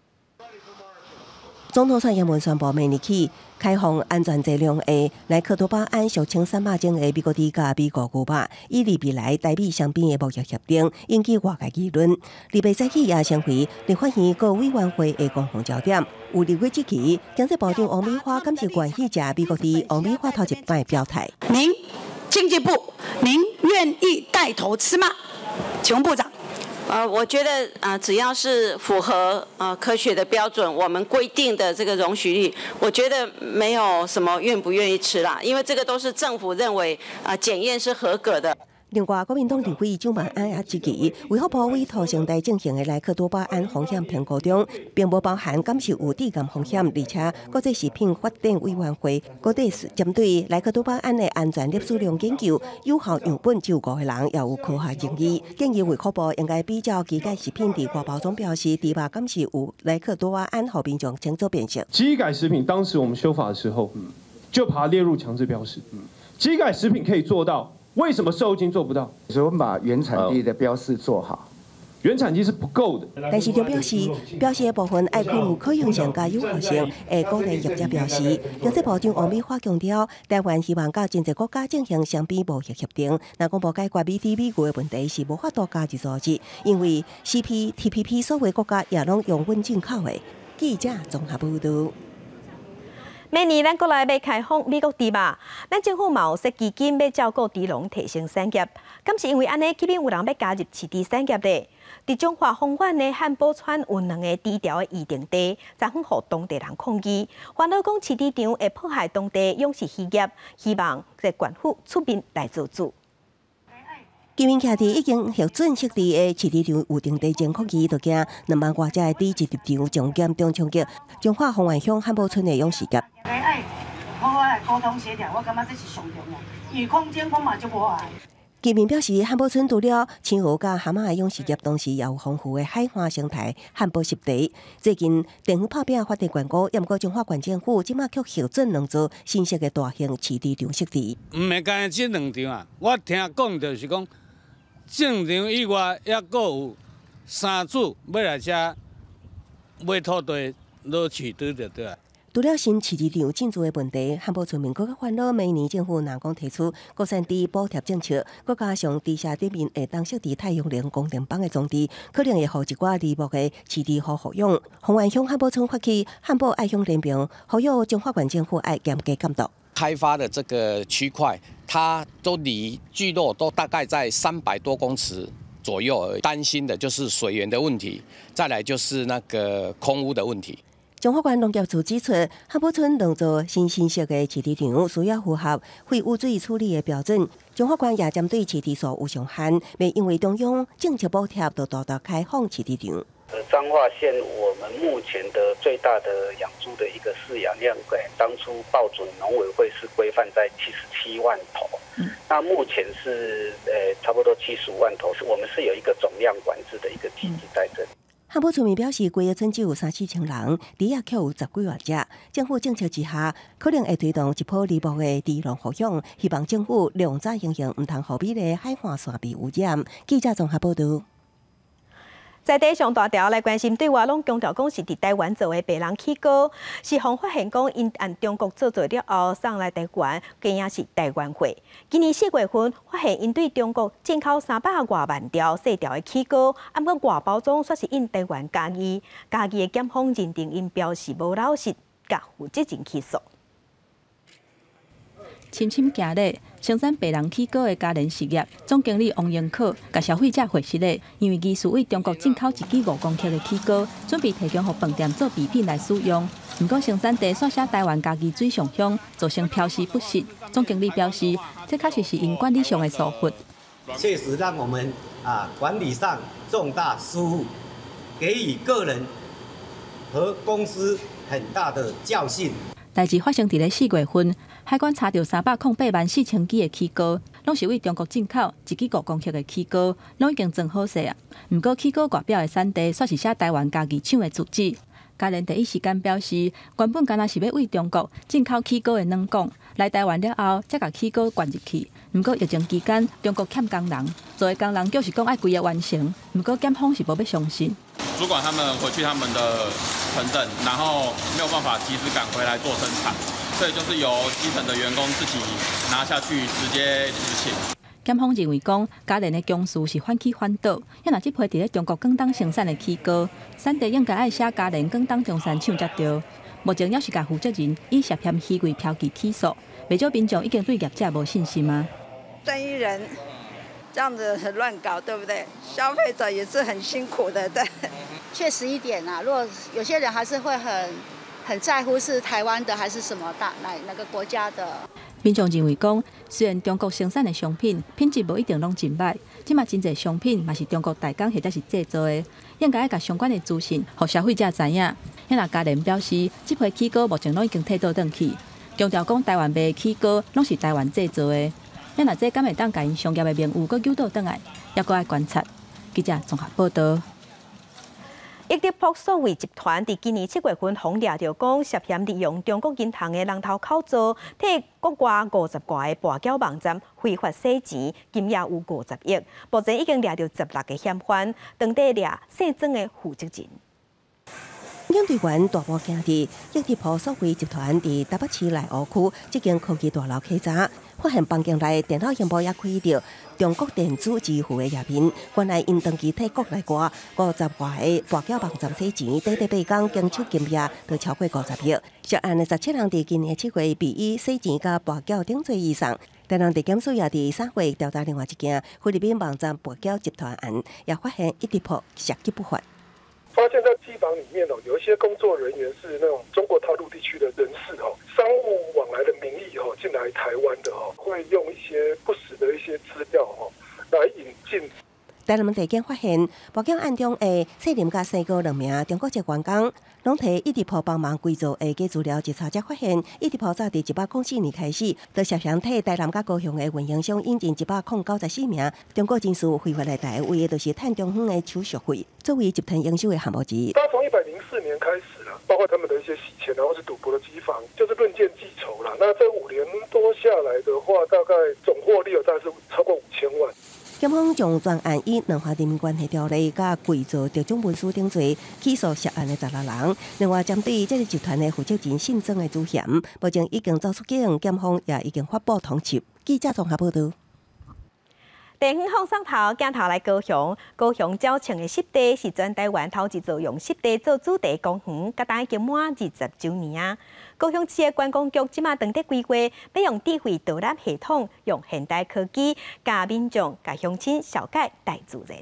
总统蔡英文宣布，明日起开放安全质量的莱克多巴胺俗称300种的美国猪甲美国牛肉，以利未来台美双边的贸易协定，引起外界议论。礼拜早起也成为立法院各委员会的共同焦点。有立委质疑，经济部长王美花敢是愿意食美国猪？王美花头一摆表态： 您经济部，您愿意带头吃吗？请问部长。 我觉得只要是符合科学的标准，我们规定的这个容许率，我觉得没有什么愿不愿意吃啦，因为这个都是政府认为检验是合格的。 另外，国民党立委蒋万安也质疑，卫福部委托成大进行的莱克多巴胺风险评估中，并无包含感受有致癌风险，而且国际食品法典委员会国地是针对莱克多巴胺的安全摄取量研究，有效样本只有5个人，也有科学争议。建议卫福部应该比较机改食品伫外包装标示，猪肉敢是有莱克多巴胺，后民众清楚辨识。 机改食品当时我们修法的时候，就把它列入强制标示。机改食品可以做到。为什么受精做不到？ 所以我们把原产地的标示做好， 原产地是不够的。 但是就表示的部分爱考虑可用性加有效性，会鼓励业者标示。经济部长王美花强调，台湾希望甲真济国家进行双边贸易协定。若讲无解决美猪美牛的问题，是无法度加入组织，因为 CPTPP 所有国家也拢用稳进口的。记者综合报道。 明年咱国内要开放美国猪肉，咱政府嘛有设基金要照顾猪农提升产业。敢是因为安尼，这边有人要加入饲猪产业咧？伫中华丰原的汉堡村有2个低调的预定地，昨昏互当地人抗议，烦恼讲饲猪场会破坏当地养殖渔业，希望在政府出面来做主。居民徛伫已经核准设置的饲猪场有定地前抗议，就惊2万外只的猪饲猪场将严重冲击中华丰原乡汉堡村的养殖业。 好好来沟通协调，我感觉这是上重要。因为空间我嘛就无爱。 居民表示，汉堡村除了青鹅甲蛤蟆的养殖业，同时也有丰富的海岸生态、汉堡湿地。最近电风炮饼发展广告，也毋过彰化县政府即马却核准两座新式的大型饲猪场设置。 毋是干这两场啊，我听讲就是讲，正场以外，还阁有3组要来遮买土地落饲猪就对啊。 除了新饲猪场进驻的问题，汉堡村民更烦恼明年政府若讲提出国产地补贴政策，再加上地下地面会当设置太阳能供电板的装置，可能会互一寡离木的饲猪好服用。洪安乡汉堡村发起汉堡爱乡联名，呼吁彰化县政府爱严格监督。 开发的这个区块，它都离聚落都大概在300多公尺左右而已。担心的就是水源的问题，再来就是那个空污的问题。 彰化县农业处指出，汉堡村两座新式的饲猪场需要符合废污水处理的标准。彰化县也针对饲猪数有上限，未因为中央政策补贴，就大大开放饲猪场。 彰化县我们目前的最大的养猪的一个饲养量，当初报准农委会是规范在77万头，那目前是差不多75万头，我们是有一个总量管制的一个机制在这里。 汉堡村民表示，规个村只有3、4千人，猪也却有10几万只。政府政策之下，可能会推动一波离谱的猪农护养，希望政府量早形成唔通互美的海岸线被污染。记者综合报道。 在地上大条来关心，对外拢强调讲是伫台湾做的白人起高，是方发现讲因按中国做了后送来台湾，更也是台湾货。今年4月份发现因对中国进口300多万条细条的起高，按过外包装却是因台湾家己的检方认定因表示无老实，甲负责任起诉。 深深行礼，生产白人起高的家联事业总经理王英可，甲消费者回实咧，因为疑似为中国进口1支5公克的起高，准备提供给饭店做备品来使用。不过生产地煞写台湾家己水上乡，造成漂失不实。总经理表示，这确实是因管理上的疏忽， 确实让我们管理上重大失误，给予个人和公司很大的教训。 代志发生伫咧4月份。海关查到308万4000支的起膏，拢是为中国进口1支5公克的起膏，拢已经装好势啊。不过起膏外表的产地却是写台湾家己厂的字迹。家联第一时间表示，原本敢若是要为中国进口起膏的软膏，来台湾了后才甲起膏灌入去。不过疫情期间，中国欠工人，做的工人就是讲爱规个完成，不过检方是无要相信。 主管他们回去他们的城镇，然后没有办法及时赶回来做生产。所以就是由基层的员工自己拿下去直接执行。 检方认为讲，家联的公司是反起反倒，要若即批伫咧中国广东生产的起膏，产地应该爱写家联广东中山厂才对。目前要是甲负责人以涉嫌虚伪嫖妓起诉，未少民众已经对业者无信心吗？ 生意人这样子很乱搞，对不对？消费者也是很辛苦的，对。 确实一点啊，如果有些人还是会很在乎是台湾的还是什么哪个国家的。 民众认为讲，虽然中国生产的商品品质无一定拢真歹，即嘛真侪商品嘛是中国代工或者是制作的，应该要甲相关的资讯，互消费者知影。因若家联表示，即批起膏目前拢已经退倒转去，强调讲台湾卖的起膏拢是台湾制作的。因若这敢会当甲因商业的名誉搁揪倒转来，也搁爱观察。记者综合报道。 益德博所谓集团伫今年7月份轰抓着讲涉嫌利用中国银行的人头口座，替国外50挂的跋筊网站非法洗钱，金额有50亿。目前已经抓到16个嫌犯，当地抓姓曾的负责人。 应队员大步行伫益德博所谓集团伫台北市内湖区这间科技大楼稽查，发现房间内电脑荧幕也开着中国电子支付的页面。原来因长期替国内外50外个跋筊网站洗钱，短短8天经手金额就超过50亿。涉案的17人伫今年7月被以洗钱甲跋筊定罪以上。但人地检署也伫3月调查另外一件菲律宾网站跋筊集团案，也发现益德博涉及不法。 发现在机房里面有一些工作人员是那种中国大陆地区的人士商务往来的名义进来台湾的会用一些不实的一些资料来引进。 台南地检发现，报警案中的姓林甲姓高2名中国籍员工，拢摕一直铺帮忙规作的假资料一查才发现，一直铺早伫104年开始，就涉嫌替台南甲高雄的运营商引进194名中国人士非法来台，为的就是趁中方的手续费，作为集团营收的项目之一。 他从104年开始了，包括他们的一些洗钱然后是赌博的机房，就是论件计酬啦。那这5年多下来的话，大概总获利大概是超过5000万。 检方将专案以两法人民关系条例甲伪造特种文书等罪起诉涉案的16人。另外，针对这个集团的负责人姓曾的主嫌，目前已经走出境，检方也已经发布通缉。记者综合报道。 地方放送头镜头来高雄，高雄招庆的湿地是全台湾头一座用湿地做主题公园，今年已经满20周年啊！高雄市的观光局即马正在规划，要用智慧导览系统，用现代科技，甲民众、甲乡亲小解大自然。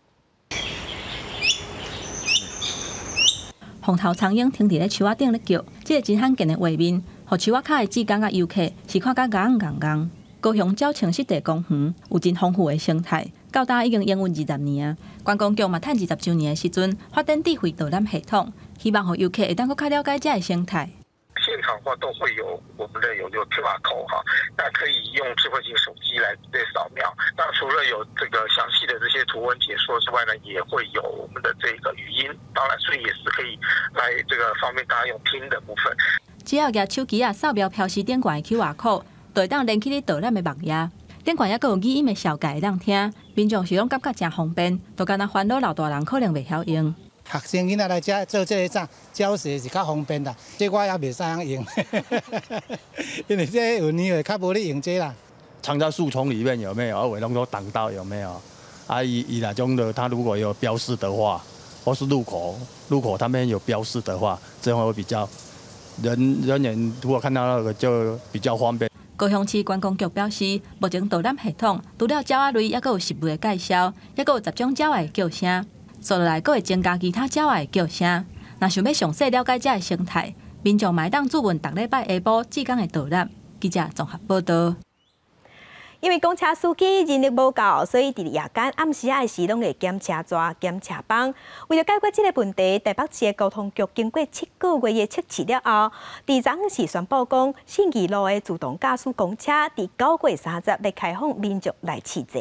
红头苍蝇停伫咧树仔顶咧叫，这个真罕见的画面，互树仔脚的志工甲游客是看甲硬。高雄招庆湿地公园有真丰富的生态，到今已经营运20年啊。观光局嘛，趁20周年的时阵，发展智慧导览系统，希望互游客会当更较了解这个生态。 现场的话都会有我们的有 QR code 哈，那可以用智慧型手机来扫描。那除了有这个详细的这些图文解说之外呢，也会有我们的这个语音，当然所以也是可以来这个方便大家用听的部分。 只要拿手机扫描标示顶悬的 QR code。就会当连起你导览的网页，顶悬还佫有语音的小解会当听，民众是拢感觉真方便，都敢若烦恼老大人可能袂晓用。 学生囡仔来遮做这个站教学是较方便啦，这我也袂使晓用，因为这有年会较无咧用这啦。 藏在树丛里面有没有？尾龙都挡到有没有？以那种的，它如果有标示的话，或是路口他们有标示的话，这样会比较人员如果看到那个就比较方便。 高雄市观光局表示，目前导览系统除了鸟仔类，还佫有食物的介绍，还佫有10种鸟仔的叫声，接落来佫会增加其他鸟仔的叫声。若想要详细了解这个生态，民众嘛当注文逐礼拜下晡志工的导览。记者综合报道。因为公车司机人力无够，所以伫夜间暗时的时拢会检车抓、检车帮。为了解决这个问题，台北市的交通局经过7个月的测试了后，昨天是宣布讲，信义路的自动驾驶公车伫9月30日要开放民众来试坐。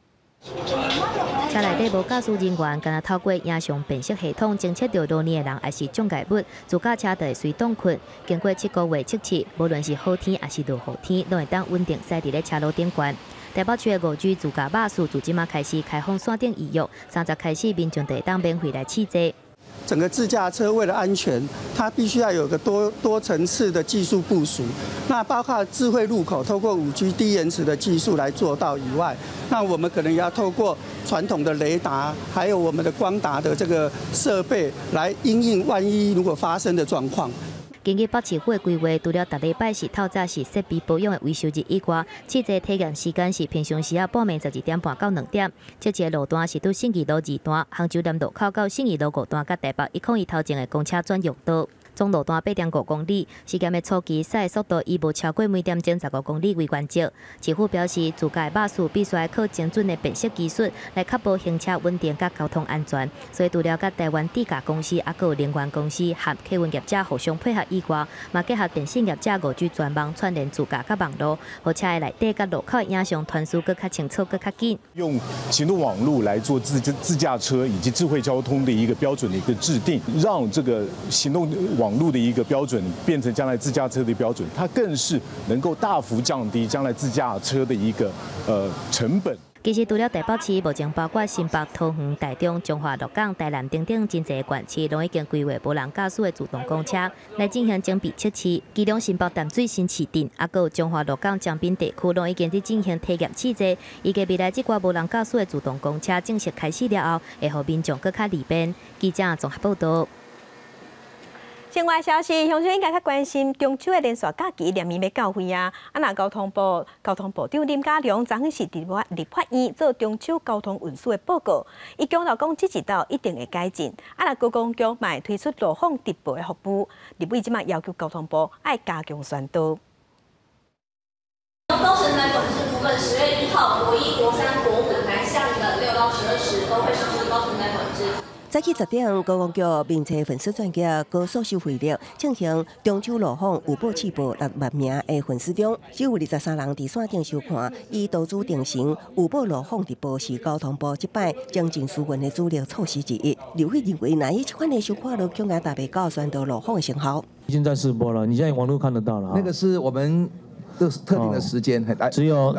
车内底无驾驶人员，敢若透过影像辨识系统侦测到路面的人还是障碍物，自驾车就会随动困。经过7个月测试，无论是好天还是落雨天，都会当稳定驶伫咧车路顶悬。台北区的5G自驾巴士自即马开始开放线顶预约，30开始民众就会当免费来试坐。 整个自驾车为了安全，它必须要有个多层次的技术部署。那包括智慧路口，透过5G 低延迟的技术来做到以外，那我们可能也要透过传统的雷达，还有我们的光达的这个设备来因应万一如果发生的状况。 根据北市府的规划，除了逐礼拜是透早是设备保养的维修日以外，试坐体验时间是平常时半暝12点半到2点。测试的路段是伫信义路2段、杭州南路口到信义路5段，甲台北101头前的公车专用道。总路段8.5公里，实验的初期驶的速度以无超过每点钟15公里为原则。市府表示，自驾巴士必须要靠精准的辨识技术来确保行车稳定甲交通安全。所以除了甲台湾地价公司，还有能源公司和客运业者互相配合以外，嘛结合电信业者5G专网串联自驾甲网络，互车的内底甲路口的影像传输更较清楚、更较紧。 用行动网络来做自驾车以及智慧交通的一个标准的一个制定，让这个行动网络的一个标准变成将来自驾车的标准，它更是能够大幅降低将来自驾车的一个成本。 其实除了台北市，目前包括新北、桃园、台中、彰化、鹿港、台南等等真侪县市，拢已经规划无人驾驶的自动公车来进行整备测试。其中新北淡水新市镇，还有彰化、鹿港、江滨地区，拢已经在进行体验试坐。预计未来这寡无人驾驶的自动公车正式开始了后，会互民众更较利便。记者综合报道。 另外消息，乡亲应该较关心中秋的连续假期连绵要到位啊！那交通部长林佳龙昨天是伫立法院做中秋交通运输的报告，伊强调讲这一道一定会改进。那高公局嘛推出路况直播的服务，立委即马要求交通部爱加强宣导。 高乘载管制部分，10月1号国1、国3、国5南向的6到12时。 候会上市高存在管制。 早起10点，高公局民策粉丝专业高速收会力进行中秋路访有报气报6万名的粉丝中，只有23人伫线顶收看，以投资定型有报路访直播是交通部这摆将近私运的主力措施之一。刘慧认为，哪一款的收看率恐怕达不到宣导路访的成效。 已经在试播了，你现在网络看得到了。 那个是我们特定的时间， 只有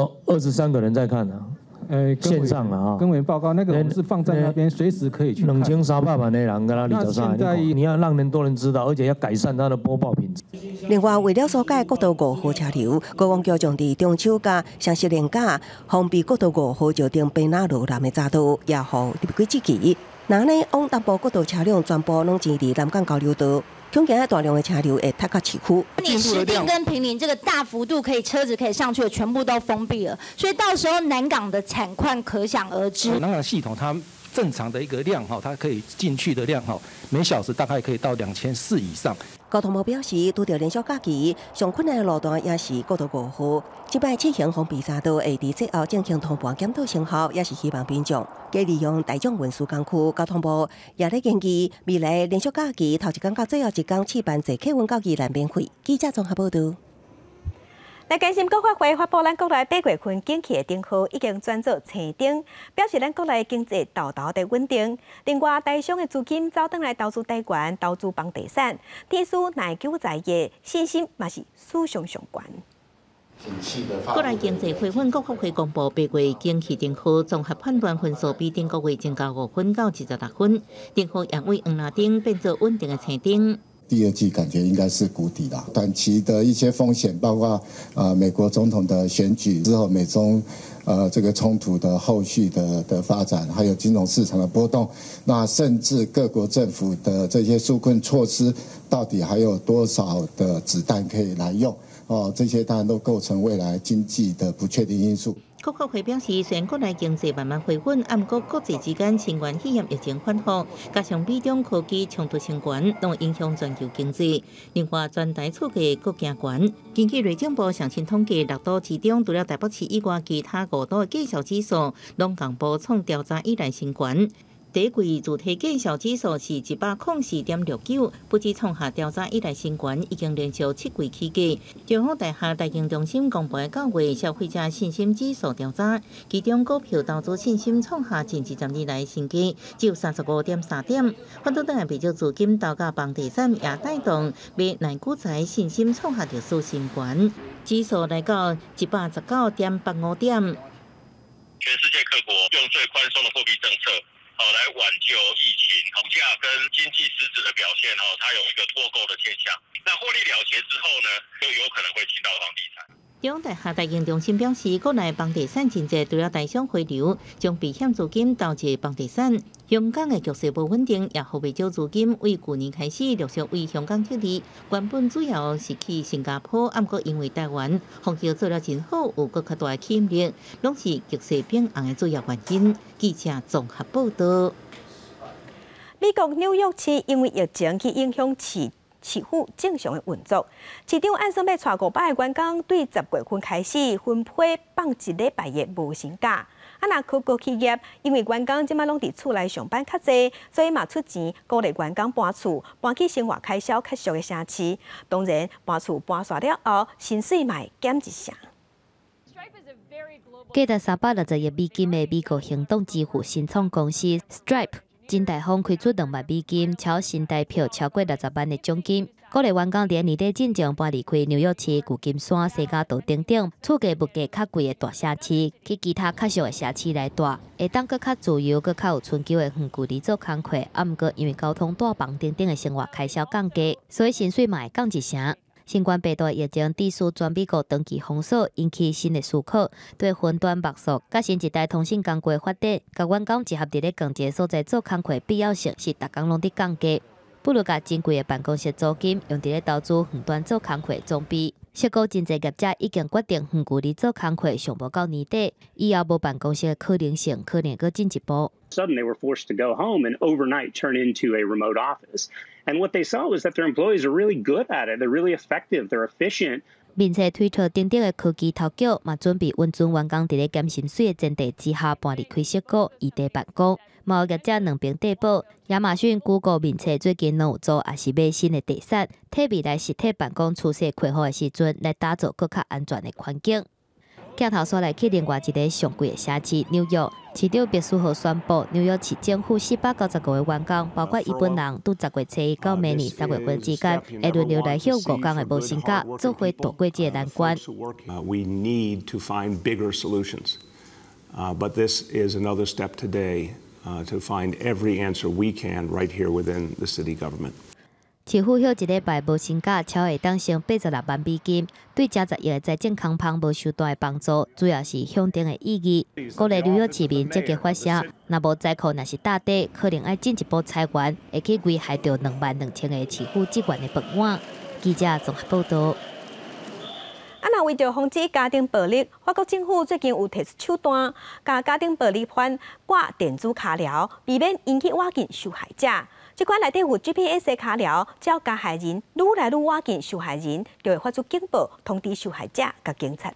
23个人在看啊。线上了啊， 跟委报告那个我们是放在那边，随时可以去看。 2300万的人跟他里头上，你要让更多人知道，而且要改善它的播报品质。 另外，为了疏解国道5号车流，高公局将伫中秋甲双十连假封闭国道5号桥顶北南路南的匝道，也好入轨之期。那呢，往南部国道车辆全部拢前伫南港交流道。恐惊大量的车流会踏到市区。 你石碇跟坪林这个大幅度车子可以上去的，全部都封闭了，所以到时候南港的产况可想而知。 南港系统它正常的一个量它可以进去的量每小时大概可以到2400以上。 交通部表示，拄到连续假期，上困难的路段也是国道5号。这摆试行封闭匝道会伫节后进行通盘检讨成效，也是希望民众加利用大众运输工具。交通部也咧建议，未来连续假期头一天到最后一天试办坐客运到宜兰免费。记者综合报道。来关心国发会发布，咱国内8月份景气的灯号已经转做青灯，表示咱国内经济豆豆的稳定。另外，台商的资金走转来投资台湾、投资房地产，天数耐久在业信心嘛是史上上悬。 国内经济会馆国发会公布8月景气灯号综合判断分数比顶个月增加5分到26分，灯号也为黄蓝灯变做稳定的青灯。 第二季感觉应该是谷底了，短期的一些风险，包括美国总统的选举之后，美中这个冲突的后续的发展，还有金融市场的波动，那甚至各国政府的这些纾困措施，到底还有多少的子弹可以来用？这些当然都构成未来经济的不确定因素。 国发会表示，虽然国内经济慢慢回稳，但国际之间新冠肺炎疫情反复，加上美中科技冲突升悬，都影响全球经济。另外，全台厝价各行悬。根据内政部上新统计，6都之中，除了台北市以外，其他5都的计销指数拢同步创调查以来新悬。第一季主体计销指数是104.69，不止创下调查以来新高，已经连续7季起价。中央大厦财经中心公布的9月消费者信心指数调查，其中股票投资信心创下近20年来新低，只有35.3点。反倒等下比较资金投到房地产也带动买内股财信心创下着数新高，指数来到119.85点。 全世界各国用最宽松的货币政策。来挽救疫情，股价跟经济实质的表现它有一个脱钩的现象。那获利了结之后呢，就有可能会进到房地产。 中央大厦财经中心表示，国内房地产经济除了台商回流，将避险资金投入房地产。香港的局势不稳定，也互不少资金为去年开始陆续为香港撤离。原本主要是去新加坡，不过因为台湾风气做了真好，有更较大的吸引力，拢是局势变红的主要原因。记者综合报道。 美国纽约市因为疫情去影响市府正常的运作，市长按算要带500个员工对10月份开始分配放1礼拜的无薪假。若科技企业因为员工即马拢伫厝内上班较济，所以嘛出钱鼓励员工搬厝，搬去生活开销较俗的城市。当然，搬厝搬煞了后，薪水嘛会减一成。 价值360亿美金的美国行动支付新创公司 Stripe。真大方开出2万美金，超新台票超过60万的奖金，鼓励员工在年底进前搬离开纽约市旧金山、西雅图等等厝价物价较贵的大城市，去其他较俗的城市来住，会当搁较自由、搁较有春秋的远距离做工课。毋过因为交通、住房等等的生活开销降低，所以薪水嘛会降一成。新冠病毒疫情致使全美国长期封锁，引起新的思考，对分段幕宿、甲新一代通讯工具的发展，甲员工集合伫咧共一个所在做工课必要性是逐工拢伫降低。不如甲珍贵的办公室租金用伫咧投资远端做工课装备。涉股真侪业者已经决定远距离做工课，上无到年底，以后无办公室的可能性可能搁进一步。 Suddenly, they were forced to go home and overnight turn into a remote office. And what they saw was that their employees are really good at it. They're really effective. They're efficient. 并且推特顶顶的科技头角嘛，准备温存员工伫咧减薪水的前提之下搬离开设谷异地办公。贸易业者两边对簿，亚马逊、Google 面册最近拢有做，也是买新的地产，替未来实体办公趋势开放的时阵，来打造更较安全的环境。镜头所来去另外一个上贵的城市纽约，市长别墅号宣布，纽约市政府495位员工，包括伊本人，伫10月初一到明年3月份之间，会轮流来休5天的无薪假，做伙度过这个难关。 We need to find bigger solutions, but this is another step today to find every answer we can right here within the city government. 市府休一礼拜无薪假，超会当省86万美金，对正10亿的财政空棚无受大的帮助，主要是向定的意义。鼓励纽约市民积极发声，若无灾库若是大底，可能要进一步裁员，会去危害到22000个市府职员的饭碗。记者综合报道。 若为着防止家庭暴力，法国政府最近有提出手段，甲家庭暴力犯挂电子卡条，避免引起瓦近受害者。这款内底有 GPS 的卡条，只要加害人愈来愈瓦近受害人，就会发出警报，通知受害者甲警察。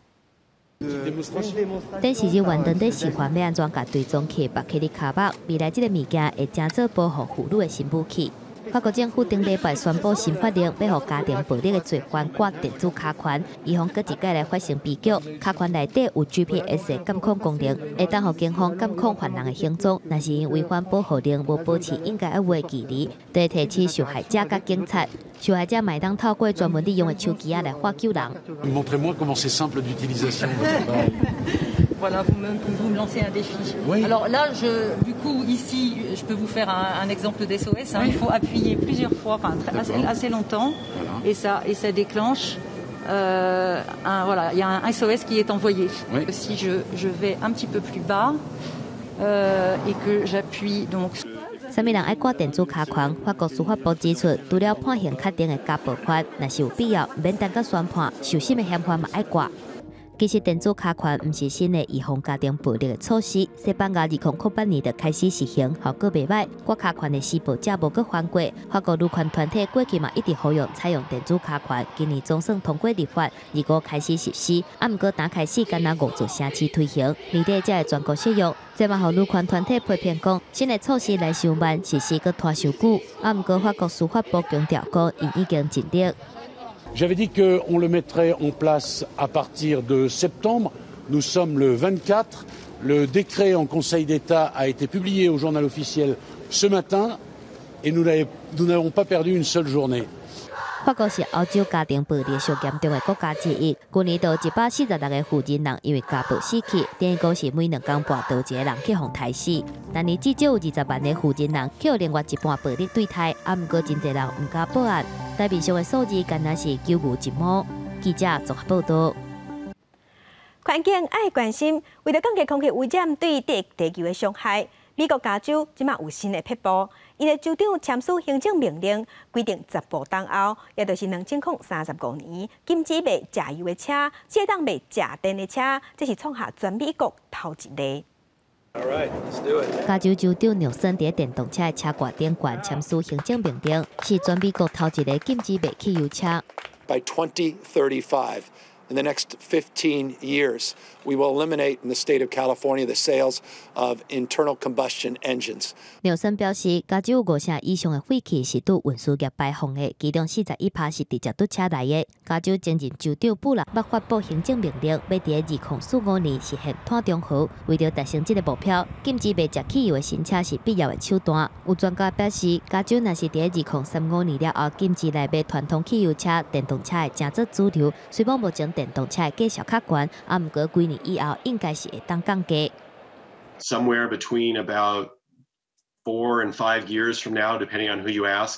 电视日原灯在示范要安怎甲对撞器绑起你卡目，未来这个物件会真做保护妇女的新武器。法国政府顶礼拜宣布新法令，要予家庭暴力的罪犯挂电子卡环，以防搁一届来发生悲剧。卡环内底有 GPS 的监控功能，会当予警方监控犯人的行踪。若是因违反保护令，无保持应该要有的距离，就会提起受害者甲警察。受害者买当透过专门利用的手机来发救人。 Montrez-moi comment c'est simple d'utilisation. Voilà, vous me lancez un défi. Oui. Alors là, du coup, ici, je peux vous faire un exemple d'SOS. Il faut appuyer plusieurs fois, assez longtemps, et ça déclenche. Voilà, il y a un SOS qui est envoyé. Oui. Si je vais un petit peu plus bas et que j'appuie donc. 啥物人爱挂电子卡框？法国司法部指出，除了判刑确定的家暴法，若是有必要，免等到宣判，受审的嫌犯嘛爱挂。其实电子卡款毋是新的预防家庭暴力的措施，西班牙2008年就开始实行，效果袂歹。挂卡款的施暴者无搁犯过，法国女权团体过去嘛一直呼吁采用电子卡款，今年总算通过立法，25开始实施。毋过打开始，敢若5座城市推行，年底才会全国适用。这嘛，予女权团体批评讲，新的措施来上慢，实施搁拖伤久。毋过法国司法部强调讲，因已经尽力。 J'avais dit qu'on le mettrait en place à partir de septembre. Nous sommes le 24. Le décret en Conseil d'État a été publié au journal officiel ce matin et nous n'avons pas perdu une seule journée. 法国是欧洲家庭暴力上严重的国家之一，去年有146个负责人因为家暴死去，等于讲是每2天半就有一个人去互杀死。但是至少有20万个负责人去互另外一半暴力对待，毋过真侪人毋敢报案。台面上的数字敢若是九牛一毛。记者综合报道。 环境爱关心，为了降低空气污染对地球的伤害，美国加州即马有新的撇步。因的州长签署行政命令，规定10步当后，也就是2035年，禁止卖加油的车，只当卖加电的车，这是创下全美国头一例。 加州州长纽森伫电动车的车挂顶悬签署行政命令，是全美国头一个禁止卖汽油车。 By 2035. In the next 15 years, we will eliminate in the state of California the sales of internal combustion engines. 纽森表示，加州有5成以上的废气是对运输业排放的，其中41%是直接对车来的。加州前任州长布朗要发布行政命令，要伫2045年实现碳中和。为了达成这个目标，禁止卖食汽油的新车是必要的手段。有专家表示，加州若是伫2035年了后禁止来卖传统汽油车、电动车的正做主流，虽然目前电动车的价格较悬，毋过几年以后应该是会当降价。 Somewhere between about 4 and 5 years from now, depending on who you ask,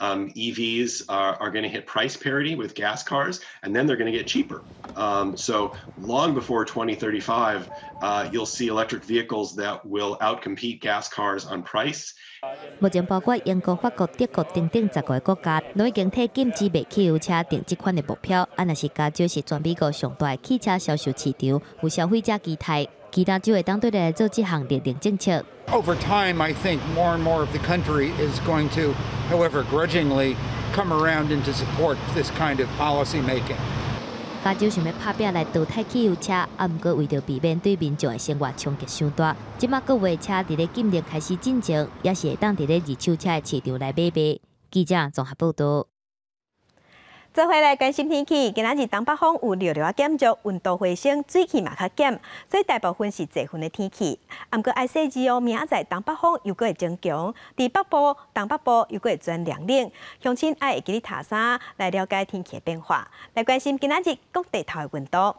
EVs are going to hit price parity with gas cars, and then they're going to get cheaper. So long before 2035, you'll see electric vehicles that will outcompete gas cars on price. 目前包括英国、法国、德国等等10个国家，都已经替禁止卖汽油车定这款的目标。若是加州是全美国上大的汽车销售市场，有消费者期待，其他州会当对来做这项列定政策。 Over time, I think more and more of the country is going to, however grudgingly, come around and to support this kind of policy making. 加州想要拍拼来淘汰汽油车，啊，毋过为着避免对民众的生活冲击伤大，即马各位车伫咧禁令开始进前，也是会当伫咧二手车的市场来买卖。记者综合报道。 再回来关心天气，今仔日东北风有略略减弱，温度回升，水气嘛较减，所以大部分是多云的天气。毋过爱细致哦，明仔载东北风又会增强，伫北部、东北部又会转凉冷，乡亲爱会记咧踏衫来了解天气的变化，来关心今仔日各地头的温度。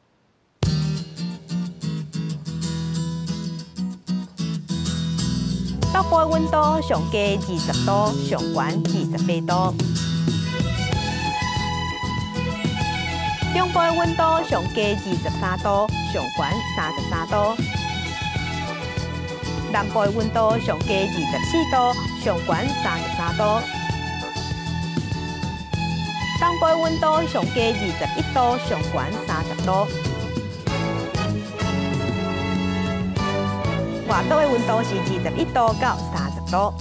北部的温度上低20度，上悬28度。中部的温度上低23度，上悬33度；南部的温度上低24度，上悬33度；东部的温度上低21度，上悬30度；外岛的温度是21度到30度。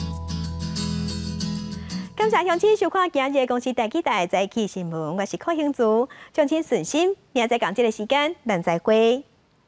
感谢乡亲收看今日的公司台记台早起新闻，我是柯兴竹，乡亲顺心，明仔载同这个时间，咱再会。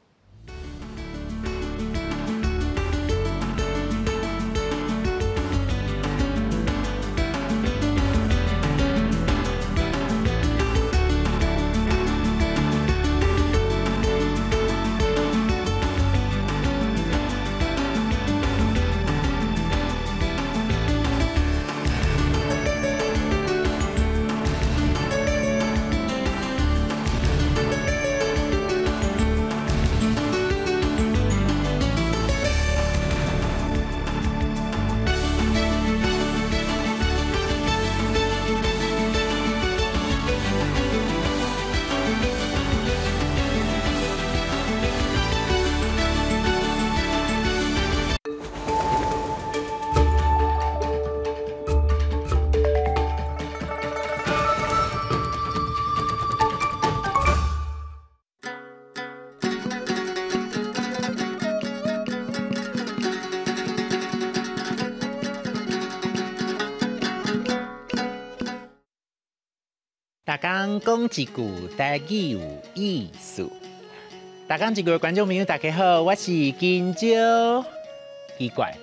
大家讲一句台语有意思。大家一句观众朋友大家好，我是金蕉。奇怪，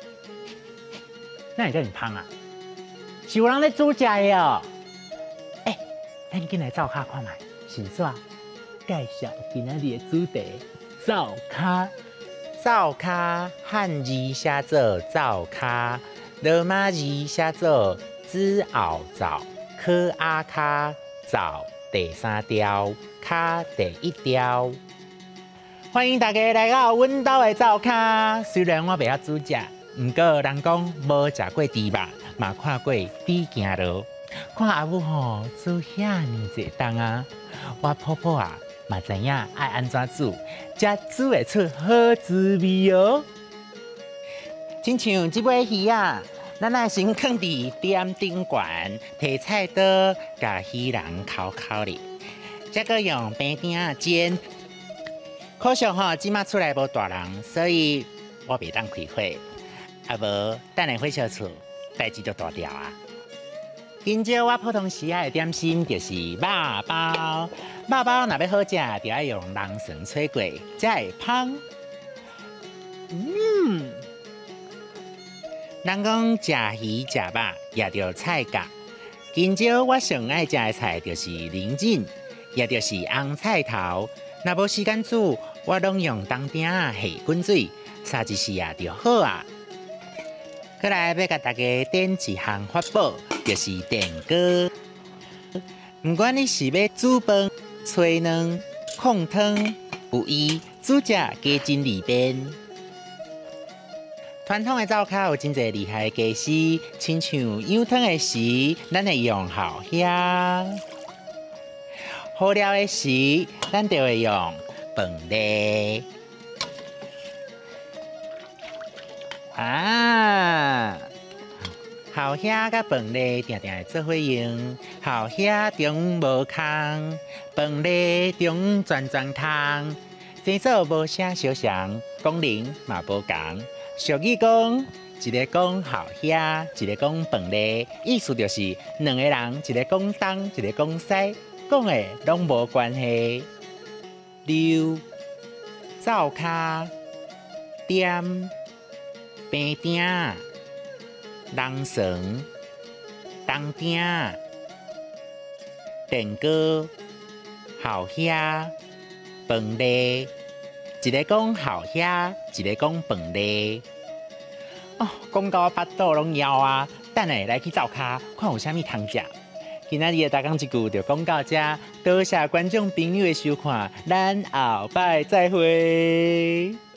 那你这么胖啊？是有人在煮食的哦。咱进来灶卡看卖，是煞介绍今仔日的主题灶卡。灶卡汉字写做灶卡，罗马字写做子后灶。科阿卡灶第3条，卡第1条。欢迎大家来到阮兜的灶卡。虽然我袂晓煮食，毋过人讲无食过猪肉，嘛看过猪行路。看阿母吼煮遐尼济档啊，我婆婆啊嘛知影爱安怎煮，才煮会出好滋味哦。亲像这尾鱼啊。咱爱先放伫点顶悬，摕菜刀甲鱼人烤烤哩，再个用平鼎煎。可惜吼，即马厝内无大人，所以我袂当开火。啊无，等下火烧厝，代志就大条啊。今朝我普通时爱的点心就是肉包，肉包若要好食，就要用人参吹过，才会香。人讲食鱼食肉也着菜价，今朝我上爱食的菜就是菱仁，也就是红菜头。若无时间煮，我拢用当鼎下滚水，3一时啊就好啊。再来要甲大家点一项法宝，就是电锅。不管你是要煮饭、炊卵、控汤、有鱼、煮食加真利便。传统的灶卡有真侪厉害的技师，亲像养汤的时，咱会用后虾；好料的时，咱就会用饭粒。后虾甲饭粒定定会做伙用，后虾中无空，饭粒中全空，生做无啥相像，功能嘛无共。俗语讲，一个讲后虾，一个讲饭粒，意思就是两个人，一个讲东，一个讲西，讲讲的拢无关系。溜、灶骹、点、平鼎、人床、东鼎、电锅、后舍、饭粒，一个讲后舍，一个讲饭粒。哦，讲到我巴肚拢枵啊！等下来去灶骹，看有啥物通食。今仔日的大讲一句就讲到这，多谢观众朋友的收看，咱后摆再会。